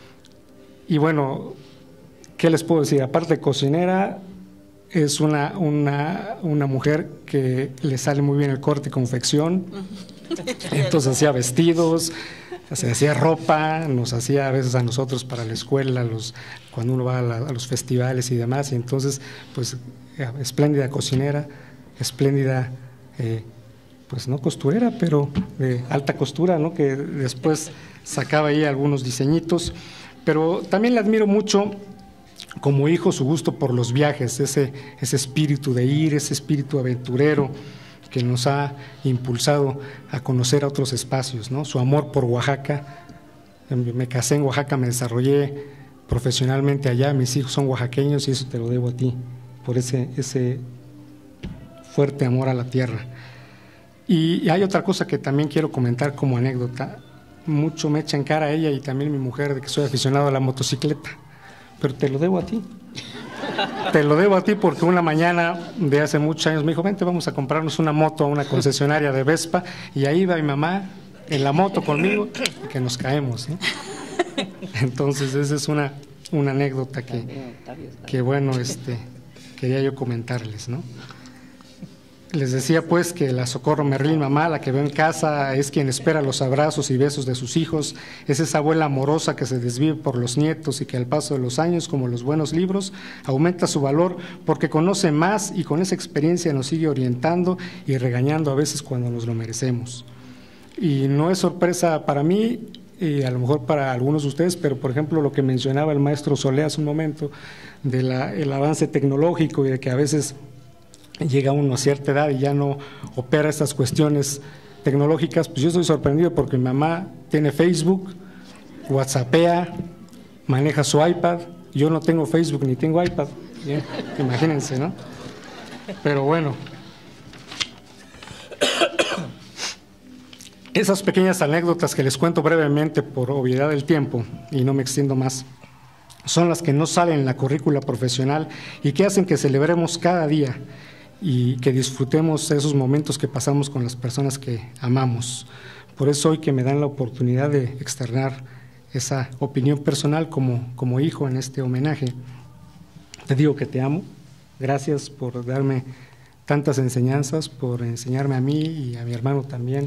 Y bueno, ¿qué les puedo decir? Aparte de cocinera, es una, una, una mujer que le sale muy bien el corte y confección. Entonces hacía vestidos, se hacía ropa, nos hacía a veces a nosotros para la escuela, los, cuando uno va a, la, a los festivales y demás, y entonces pues espléndida cocinera, espléndida eh, pues no costurera, pero de alta costura, ¿no? Que después sacaba ahí algunos diseñitos, pero también le admiro mucho como hijo su gusto por los viajes, ese, ese espíritu de ir, ese espíritu aventurero que nos ha impulsado a conocer a otros espacios, ¿no? Su amor por Oaxaca. Me casé en Oaxaca, me desarrollé profesionalmente allá, mis hijos son oaxaqueños y eso te lo debo a ti, por ese, ese fuerte amor a la tierra. Y, y hay otra cosa que también quiero comentar como anécdota. Mucho me echa en cara a ella y también mi mujer de que soy aficionado a la motocicleta, pero te lo debo a ti. Te lo debo a ti porque una mañana de hace muchos años me dijo, vente, vamos a comprarnos una moto a una concesionaria de Vespa, y ahí va mi mamá en la moto conmigo, y que nos caemos, ¿no? Entonces esa es una, una anécdota que, que bueno, este, quería yo comentarles, ¿no? Les decía pues que la Socorro Merlín, mamá, la que veo en casa, es quien espera los abrazos y besos de sus hijos, es esa abuela amorosa que se desvive por los nietos y que al paso de los años, como los buenos libros, aumenta su valor porque conoce más y con esa experiencia nos sigue orientando y regañando a veces cuando nos lo merecemos. Y no es sorpresa para mí y a lo mejor para algunos de ustedes, pero por ejemplo lo que mencionaba el maestro Solé hace un momento del avance tecnológico y de que a veces llega uno a cierta edad y ya no opera estas cuestiones tecnológicas, pues yo estoy sorprendido porque mi mamá tiene Facebook, WhatsAppea, maneja su iPad, yo no tengo Facebook ni tengo iPad, ¿bien? Imagínense, ¿no? Pero bueno, esas pequeñas anécdotas que les cuento brevemente por obviedad del tiempo y no me extiendo más, son las que no salen en la currícula profesional y que hacen que celebremos cada día y que disfrutemos esos momentos que pasamos con las personas que amamos. Por eso hoy que me dan la oportunidad de externar esa opinión personal como, como hijo en este homenaje, te digo que te amo, gracias por darme tantas enseñanzas, por enseñarme a mí y a mi hermano también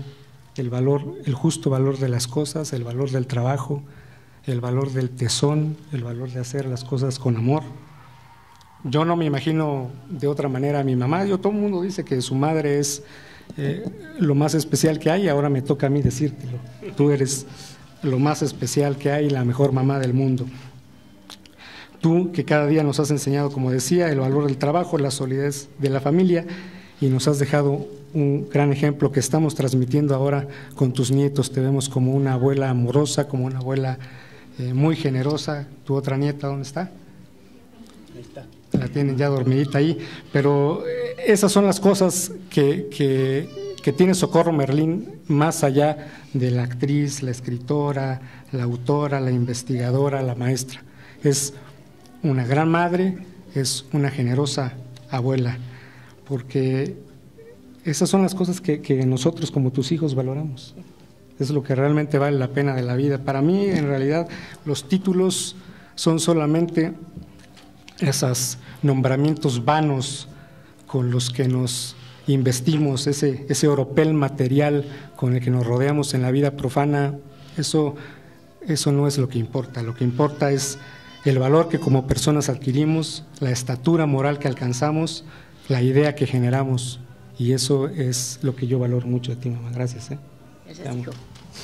el valor, el justo valor de las cosas, el valor del trabajo, el valor del tesón, el valor de hacer las cosas con amor. Yo no me imagino de otra manera a mi mamá. Yo, todo el mundo dice que su madre es eh, lo más especial que hay, ahora me toca a mí decírtelo. Tú eres lo más especial que hay, la mejor mamá del mundo. Tú, que cada día nos has enseñado, como decía, el valor del trabajo, la solidez de la familia, y nos has dejado un gran ejemplo que estamos transmitiendo ahora con tus nietos. Te vemos como una abuela amorosa, como una abuela eh, muy generosa. ¿Tu otra nieta dónde está? Ahí está. La tienen ya dormidita ahí, pero eh, esas son las cosas que, que, que tiene Socorro Merlín, más allá de la actriz, la escritora, la autora, la investigadora, la maestra. Es una gran madre, es una generosa abuela, porque esas son las cosas que, que nosotros como tus hijos valoramos. Es lo que realmente vale la pena de la vida. Para mí, en realidad, los títulos son solamente esos nombramientos vanos con los que nos investimos, ese, ese oropel material con el que nos rodeamos en la vida profana. Eso, eso no es lo que importa. Lo que importa es el valor que como personas adquirimos, la estatura moral que alcanzamos, la idea que generamos, y eso es lo que yo valoro mucho de ti, mamá. Gracias. ¿eh? Gracias, hijo.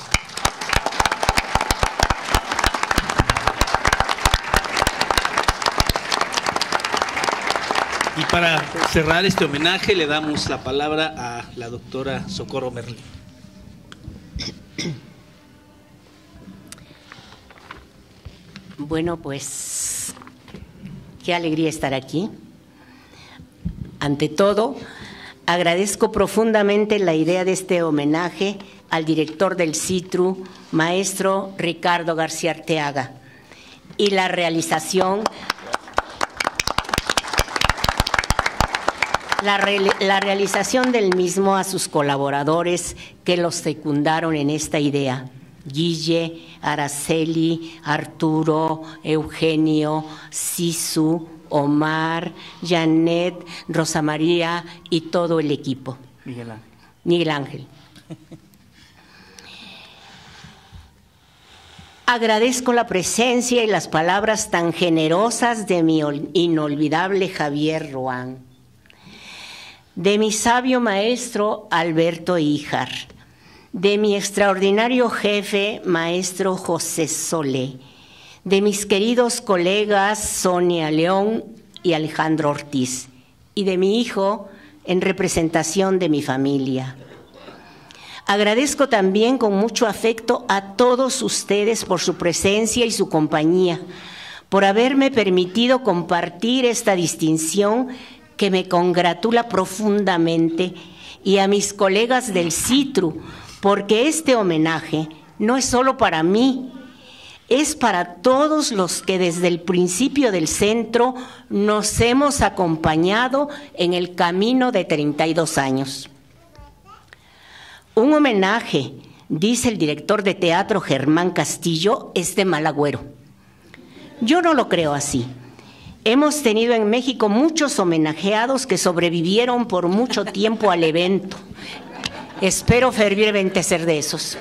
Y para cerrar este homenaje le damos la palabra a la doctora Socorro Merlín. Bueno, pues qué alegría estar aquí. Ante todo, agradezco profundamente la idea de este homenaje al director del CITRU, maestro Ricardo García Arteaga, y la realización, la, re, la realización del mismo a sus colaboradores que los secundaron en esta idea: Guille, Araceli, Arturo, Eugenio, Sisu, Omar, Janet, Rosa María y todo el equipo. Miguel Ángel. Miguel Ángel. Agradezco la presencia y las palabras tan generosas de mi inolvidable Javier Ruán, de mi sabio maestro Alberto Híjar, de mi extraordinario jefe maestro José Solé, de mis queridos colegas Sonia León y Alejandro Ortiz, y de mi hijo en representación de mi familia. Agradezco también con mucho afecto a todos ustedes por su presencia y su compañía, por haberme permitido compartir esta distinción que me congratula profundamente, y a mis colegas del CITRU, porque este homenaje no es solo para mí, es para todos los que desde el principio del centro nos hemos acompañado en el camino de treinta y dos años. Un homenaje, dice el director de teatro Germán Castillo, es de mal agüero. Yo no lo creo así. Hemos tenido en México muchos homenajeados que sobrevivieron por mucho tiempo al evento. Espero fervientemente ser de esos.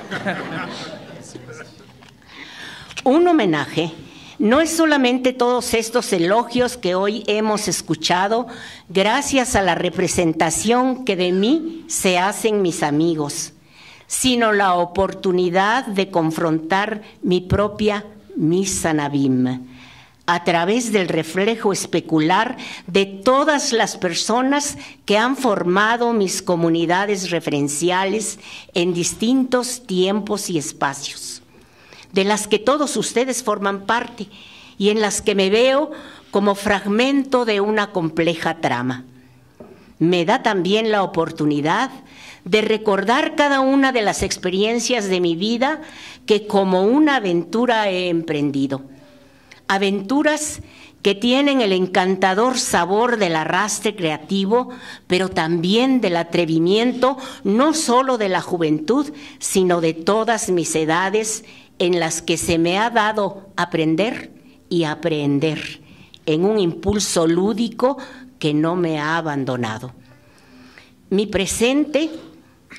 Un homenaje no es solamente todos estos elogios que hoy hemos escuchado gracias a la representación que de mí se hacen mis amigos, sino la oportunidad de confrontar mi propia Misa Nabim a través del reflejo especular de todas las personas que han formado mis comunidades referenciales en distintos tiempos y espacios, de las que todos ustedes forman parte y en las que me veo como fragmento de una compleja trama. Me da también la oportunidad de recordar cada una de las experiencias de mi vida que como una aventura he emprendido. Aventuras que tienen el encantador sabor del arrastre creativo, pero también del atrevimiento, no solo de la juventud, sino de todas mis edades, en las que se me ha dado aprender y aprehender en un impulso lúdico que no me ha abandonado. Mi presente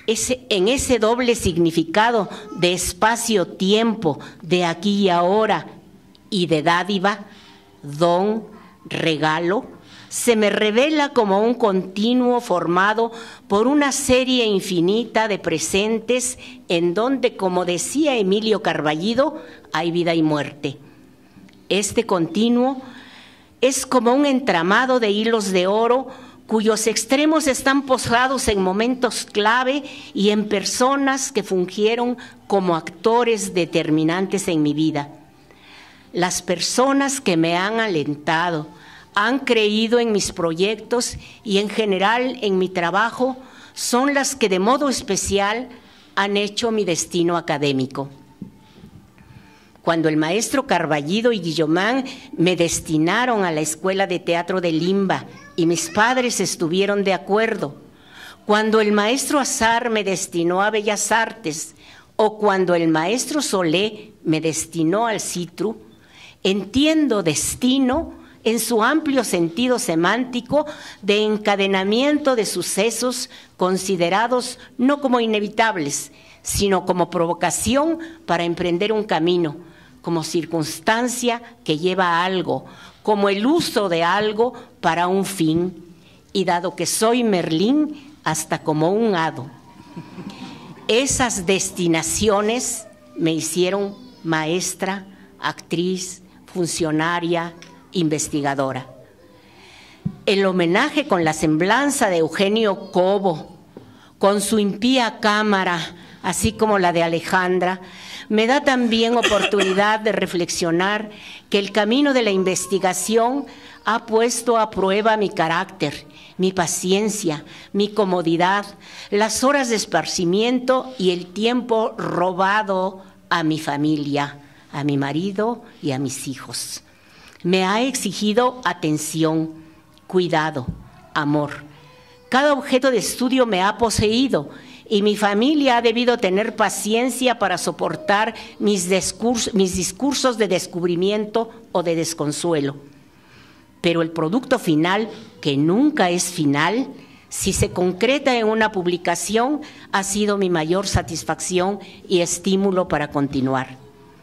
ese, en ese doble significado de espacio-tiempo, de aquí y ahora, y de dádiva, don, regalo, se me revela como un continuo formado por una serie infinita de presentes en donde, como decía Emilio Carballido, hay vida y muerte. Este continuo es como un entramado de hilos de oro cuyos extremos están posados en momentos clave y en personas que fungieron como actores determinantes en mi vida. Las personas que me han alentado, han creído en mis proyectos y en general en mi trabajo son las que de modo especial han hecho mi destino académico. Cuando el maestro Carballido y Guillomán me destinaron a la Escuela de Teatro de Limba y mis padres estuvieron de acuerdo, cuando el maestro Azar me destinó a Bellas Artes o cuando el maestro Solé me destinó al Citru, entiendo destino en su amplio sentido semántico de encadenamiento de sucesos considerados no como inevitables, sino como provocación para emprender un camino, como circunstancia que lleva a algo, como el uso de algo para un fin, y dado que soy Merlín, hasta como un hado. Esas destinaciones me hicieron maestra, actriz, funcionaria, investigadora. El homenaje con la semblanza de Eugenio Cobo, con su impía cámara, así como la de Alejandra, me da también oportunidad de reflexionar que el camino de la investigación ha puesto a prueba mi carácter, mi paciencia, mi comodidad, las horas de esparcimiento y el tiempo robado a mi familia, a mi marido y a mis hijos. Me ha exigido atención, cuidado, amor. Cada objeto de estudio me ha poseído y mi familia ha debido tener paciencia para soportar mis discursos, mis discursos de descubrimiento o de desconsuelo. Pero el producto final, que nunca es final, si se concreta en una publicación, ha sido mi mayor satisfacción y estímulo para continuar.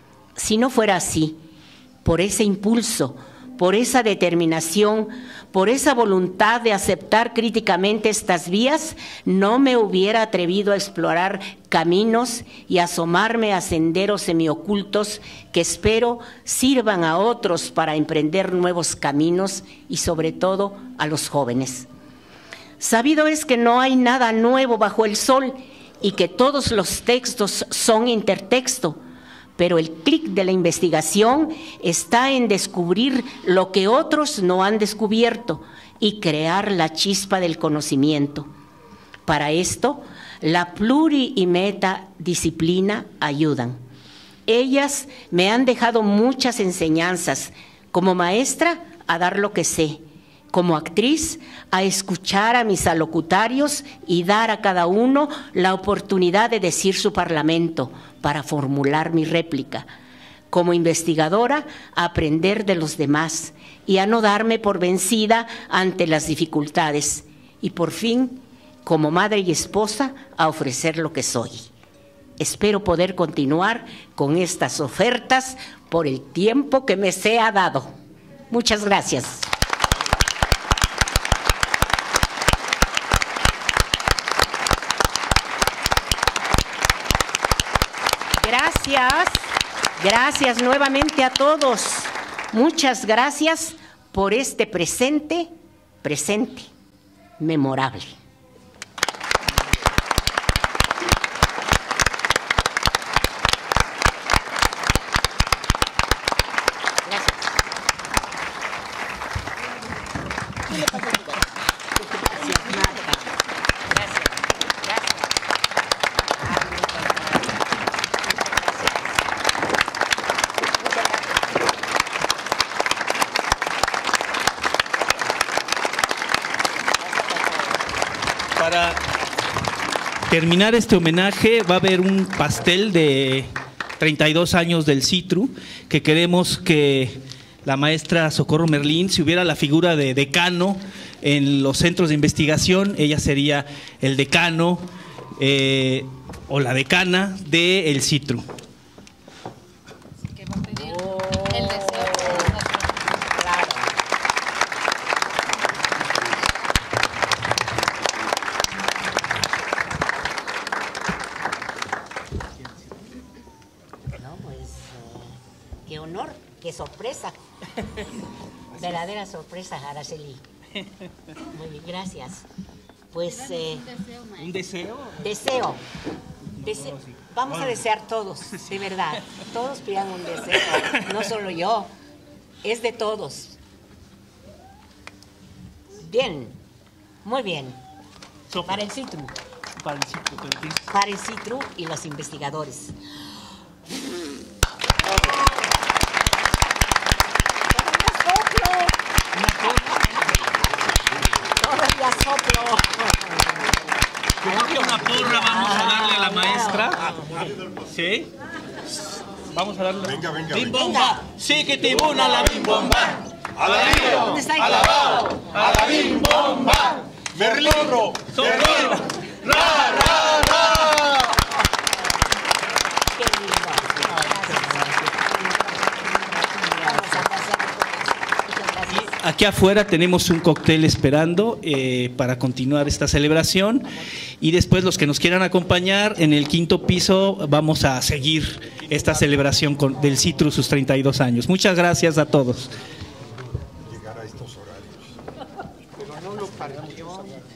Si no fuera así, por ese impulso, por esa determinación, por esa voluntad de aceptar críticamente estas vías, no me hubiera atrevido a explorar caminos y asomarme a senderos semiocultos que espero sirvan a otros para emprender nuevos caminos y sobre todo a los jóvenes. Sabido es que no hay nada nuevo bajo el sol y que todos los textos son intertexto, pero el clic de la investigación está en descubrir lo que otros no han descubierto y crear la chispa del conocimiento. Para esto, la pluri y metadisciplina ayudan. Ellas me han dejado muchas enseñanzas, como maestra a dar lo que sé, como actriz a escuchar a mis alocutarios y dar a cada uno la oportunidad de decir su parlamento para formular mi réplica, como investigadora a aprender de los demás y a no darme por vencida ante las dificultades, y por fin, como madre y esposa, a ofrecer lo que soy. Espero poder continuar con estas ofertas por el tiempo que me sea dado. Muchas gracias. Gracias, gracias nuevamente a todos. Muchas gracias por este presente, presente, memorable. Para terminar este homenaje va a haber un pastel de treinta y dos años del Citru, que queremos que la maestra Socorro Merlín, si hubiera la figura de decano en los centros de investigación, ella sería el decano, eh, o la decana de el CITRU. Que va a pedir el deseo. Claro. No, pues, eh, qué honor, qué sorpresa. Verdadera sorpresa, Araceli. Muy bien, gracias. Pues, eh, ¿Un deseo? deseo. Dese- Vamos a desear todos, de verdad. Todos pidan un deseo, no solo yo. Es de todos. Bien, muy bien. Para el CITRU. Para el CITRU, pero tienes- Para el CITRU y los investigadores. Todavía soplo. Creo que una porra vamos a darle a la maestra. ¿Sí? Vamos a darle. Venga, venga, Bim venga. bomba, sí que tribuna la bim bomba. ¿Dónde está el ¡Alabao! ¡A la bim bomba! ¡Merlín! ¡Socorro! ¡Ra, ra, ra! Qué lindo. Vamos a pasar. Muchas gracias. Aquí afuera tenemos un cóctel esperando eh, para continuar esta celebración y después los que nos quieran acompañar en el quinto piso vamos a seguir esta celebración con, del CITRU sus treinta y dos años. Muchas gracias a todos. Llegar a estos horarios. Pero no lo partió.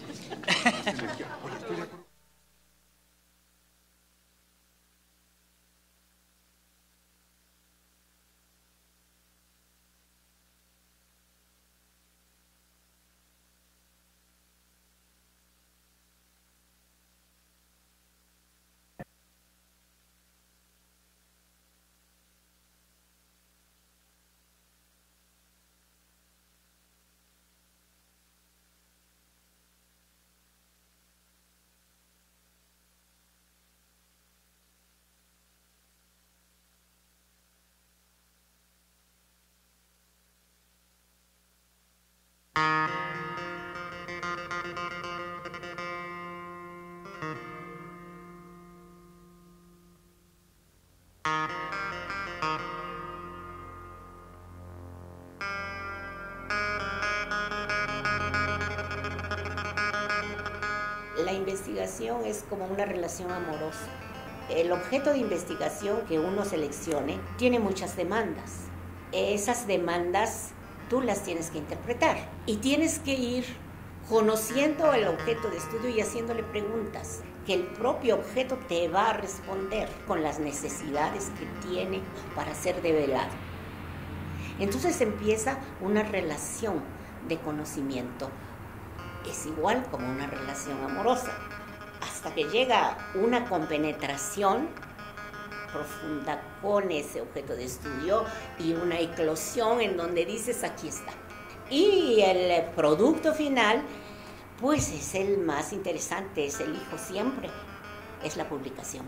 La investigación es como una relación amorosa. El objeto de investigación que uno seleccione tiene muchas demandas. Esas demandas tú las tienes que interpretar y tienes que ir conociendo el objeto de estudio y haciéndole preguntas que el propio objeto te va a responder con las necesidades que tiene para ser develado. Entonces empieza una relación de conocimiento. Es igual como una relación amorosa, hasta que llega una compenetración profunda con ese objeto de estudio y una eclosión en donde dices, aquí está. Y el producto final, pues es el más interesante, es el hijo siempre, es la publicación.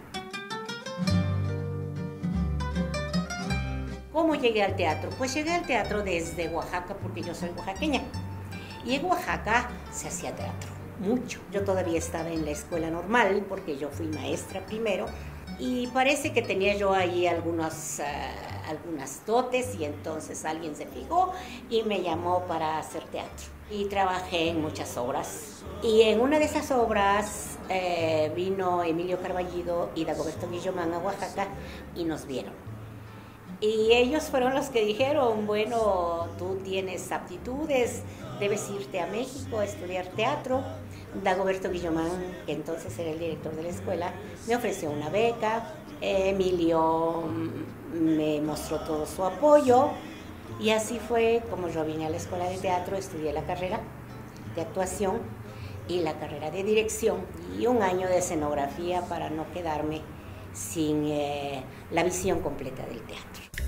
¿Cómo llegué al teatro? Pues llegué al teatro desde Oaxaca, porque yo soy oaxaqueña. Y en Oaxaca se hacía teatro, mucho. Yo todavía estaba en la escuela normal, porque yo fui maestra primero, y parece que tenía yo ahí algunos, uh, algunas dotes, y entonces alguien se fijó y me llamó para hacer teatro. Y trabajé en muchas obras. Y en una de esas obras eh, vino Emilio Carballido y Dagoberto Guillomán a Oaxaca y nos vieron. Y ellos fueron los que dijeron, bueno, tú tienes aptitudes, debes irte a México a estudiar teatro. Dagoberto Guillomán, que entonces era el director de la escuela, me ofreció una beca. Emilio me mostró todo su apoyo. Y así fue como yo vine a la escuela de teatro, estudié la carrera de actuación y la carrera de dirección y un año de escenografía para no quedarme sin eh, la visión completa del teatro.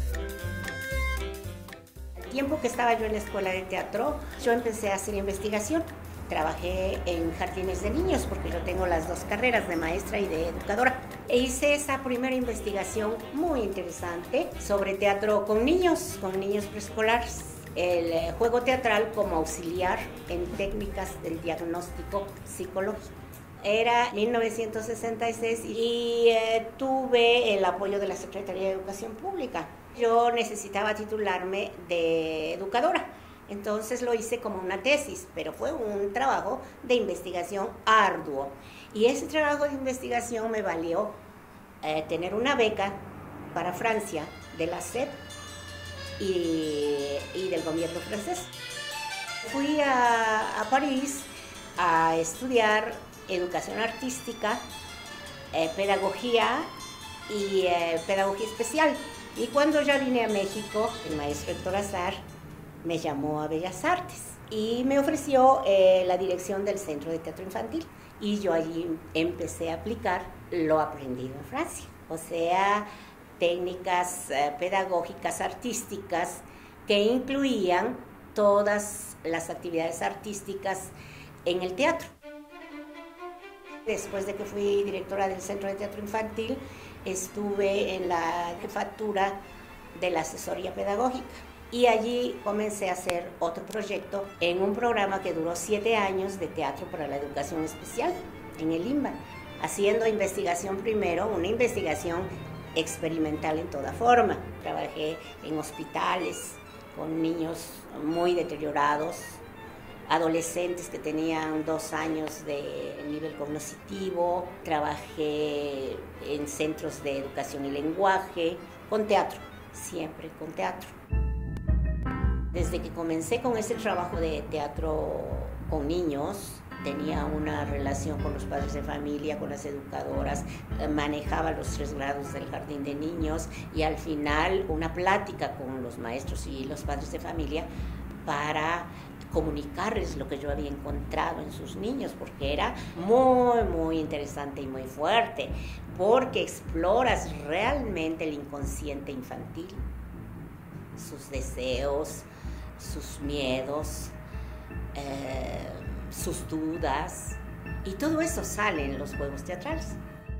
Al tiempo que estaba yo en la escuela de teatro, yo empecé a hacer investigación. Trabajé en jardines de niños porque yo tengo las dos carreras de maestra y de educadora. E hice esa primera investigación muy interesante sobre teatro con niños, con niños preescolares. El juego teatral como auxiliar en técnicas del diagnóstico psicológico. Era mil novecientos sesenta y seis y eh, tuve el apoyo de la Secretaría de Educación Pública. Yo necesitaba titularme de educadora, entonces lo hice como una tesis, pero fue un trabajo de investigación arduo. Y ese trabajo de investigación me valió eh, tener una beca para Francia de la S E P y, y del gobierno francés. Fui a, a París a estudiar educación artística, eh, pedagogía y eh, pedagogía especial. Y cuando ya vine a México, el maestro Héctor Azar me llamó a Bellas Artes y me ofreció eh, la dirección del Centro de Teatro Infantil. Y yo allí empecé a aplicar lo aprendido en Francia, o sea, técnicas eh, pedagógicas artísticas que incluían todas las actividades artísticas en el teatro. Después de que fui directora del Centro de Teatro Infantil, estuve en la jefatura de la asesoría pedagógica y allí comencé a hacer otro proyecto en un programa que duró siete años de teatro para la educación especial en el INBA, haciendo investigación primero, una investigación experimental en toda forma. Trabajé en hospitales con niños muy deteriorados, adolescentes que tenían dos años de nivel cognitivo, trabajé en centros de educación y lenguaje, con teatro, siempre con teatro. Desde que comencé con ese trabajo de teatro con niños, tenía una relación con los padres de familia, con las educadoras, manejaba los tres grados del jardín de niños y al final una plática con los maestros y los padres de familia para comunicarles lo que yo había encontrado en sus niños, porque era muy, muy interesante y muy fuerte, porque exploras realmente el inconsciente infantil, sus deseos, sus miedos, eh, sus dudas, y todo eso sale en los juegos teatrales.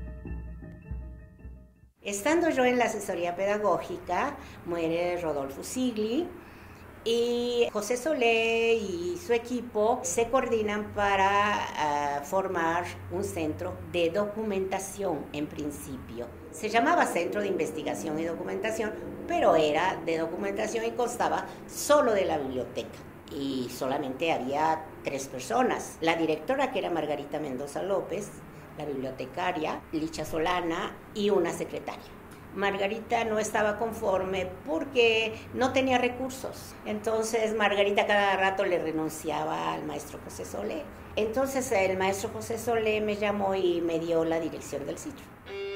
Estando yo en la asesoría pedagógica, muere Rodolfo Sigli, y José Solé y su equipo se coordinan para uh, formar un centro de documentación en principio. Se llamaba Centro de Investigación y Documentación, pero era de documentación y constaba solo de la biblioteca. Y solamente había tres personas. La directora, que era Margarita Mendoza López, la bibliotecaria, Licha Solana y una secretaria. Margarita no estaba conforme porque no tenía recursos. Entonces Margarita cada rato le renunciaba al maestro José Solé. Entonces el maestro José Solé me llamó y me dio la dirección del sitio.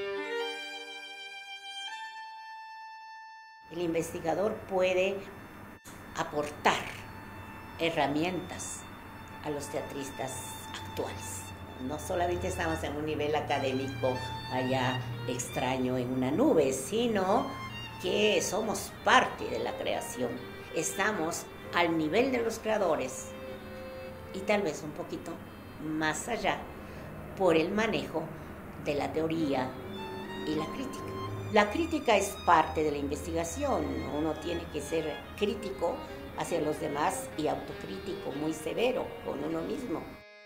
El investigador puede aportar herramientas a los teatristas actuales. No solamente estamos en un nivel académico allá extraño en una nube, sino que somos parte de la creación. Estamos al nivel de los creadores y tal vez un poquito más allá por el manejo de la teoría y la crítica. La crítica es parte de la investigación. Uno tiene que ser crítico hacia los demás y autocrítico, muy severo con uno mismo.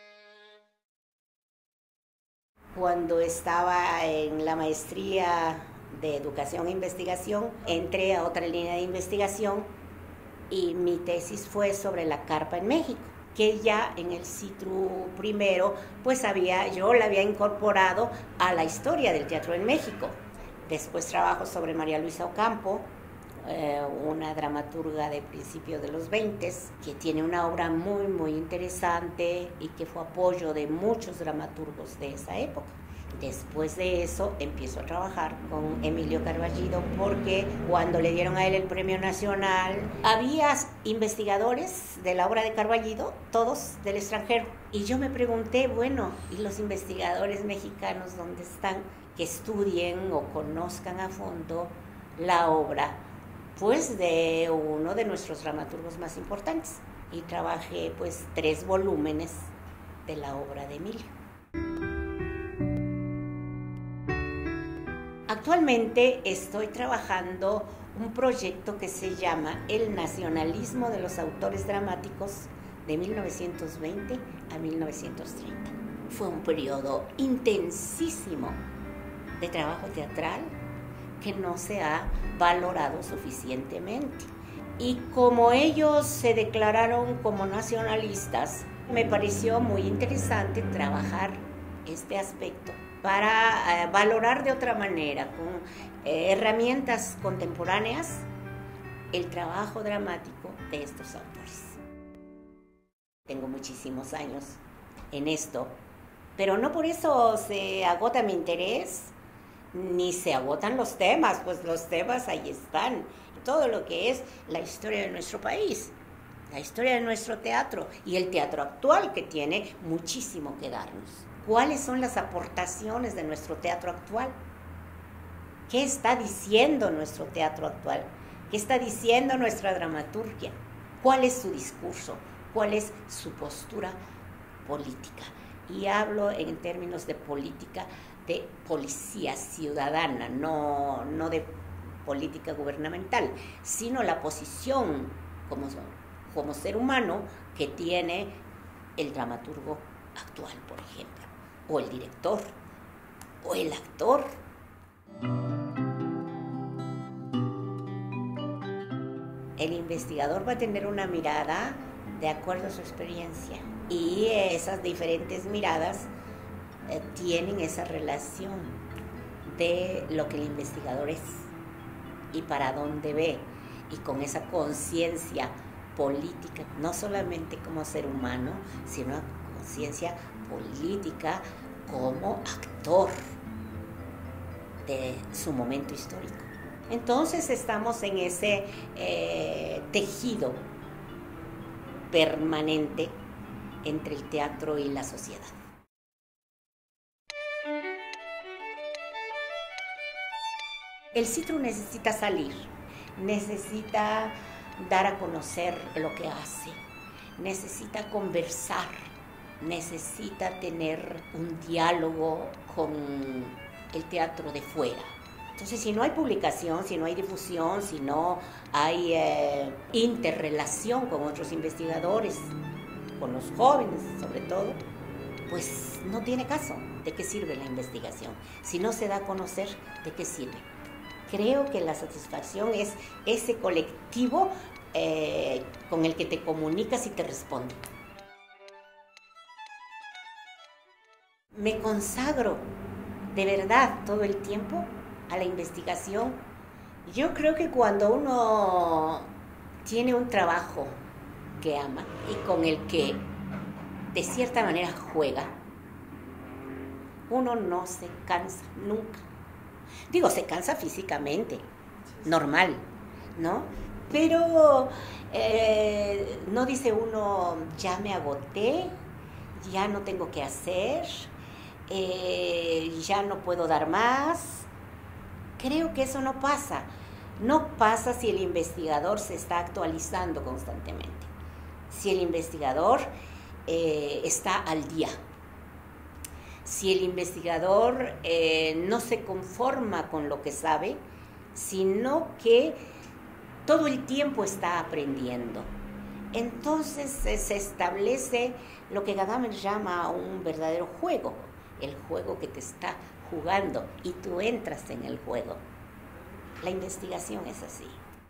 Cuando estaba en la maestría de Educación e Investigación, entré a otra línea de investigación y mi tesis fue sobre la carpa en México, que ya en el CITRU primero, pues había, yo la había incorporado a la historia del teatro en México. Después trabajo sobre María Luisa Ocampo, eh, una dramaturga de principios de los veinte, que tiene una obra muy, muy interesante y que fue apoyo de muchos dramaturgos de esa época. Después de eso empiezo a trabajar con Emilio Carballido porque cuando le dieron a él el premio nacional había investigadores de la obra de Carballido, todos del extranjero. Y yo me pregunté, bueno, ¿y los investigadores mexicanos dónde están? Que estudien o conozcan a fondo la obra, pues de uno de nuestros dramaturgos más importantes. Y trabajé pues tres volúmenes de la obra de Emilio. Actualmente estoy trabajando un proyecto que se llama El nacionalismo de los autores dramáticos de mil novecientos veinte a mil novecientos treinta. Fue un periodo intensísimo de trabajo teatral que no se ha valorado suficientemente. Y como ellos se declararon como nacionalistas, me pareció muy interesante trabajar este aspecto para eh, valorar de otra manera, con eh, herramientas contemporáneas, el trabajo dramático de estos autores. Tengo muchísimos años en esto, pero no por eso se agota mi interés, ni se agotan los temas, pues los temas ahí están. Todo lo que es la historia de nuestro país, la historia de nuestro teatro y el teatro actual, que tiene muchísimo que darnos. ¿Cuáles son las aportaciones de nuestro teatro actual? ¿Qué está diciendo nuestro teatro actual? ¿Qué está diciendo nuestra dramaturgia? ¿Cuál es su discurso? ¿Cuál es su postura política? Y hablo en términos de política, de policía ciudadana, no, no de política gubernamental, sino la posición como, como ser humano que tiene el dramaturgo actual, por ejemplo, o el director, o el actor. El investigador va a tener una mirada de acuerdo a su experiencia, y esas diferentes miradas eh, tienen esa relación de lo que el investigador es y para dónde ve, y con esa conciencia política, no solamente como ser humano, sino conciencia política como actor de su momento histórico. Entonces estamos en ese eh, tejido permanente entre el teatro y la sociedad. El Citru necesita salir, necesita dar a conocer lo que hace, necesita conversar, necesita tener un diálogo con el teatro de fuera. Entonces, si no hay publicación, si no hay difusión, si no hay eh, interrelación con otros investigadores, con los jóvenes sobre todo, pues no tiene caso. ¿De qué sirve la investigación? Si no se da a conocer, ¿de qué sirve? Creo que la satisfacción es ese colectivo eh, con el que te comunicas y te responde. Me consagro de verdad todo el tiempo a la investigación. Yo creo que cuando uno tiene un trabajo que ama y con el que de cierta manera juega, uno no se cansa nunca. Digo, se cansa físicamente, normal, ¿no? Pero eh, no dice uno, ya me agoté, ya no tengo que hacer, eh, ya no puedo dar más. Creo que eso no pasa. No pasa si el investigador se está actualizando constantemente, si el investigador eh, está al día, si el investigador eh, no se conforma con lo que sabe, sino que todo el tiempo está aprendiendo. Entonces eh, se establece lo que Gadamer llama un verdadero juego, el juego que te está jugando y tú entras en el juego. La investigación es así.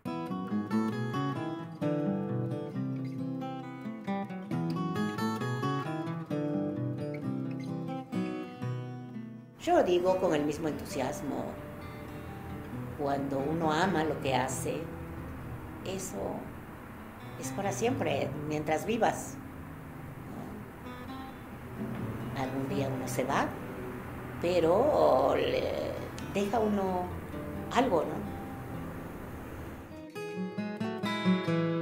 Yo digo con el mismo entusiasmo, cuando uno ama lo que hace, eso es para siempre, mientras vivas. Algún día uno se va, pero le deja uno algo, ¿no?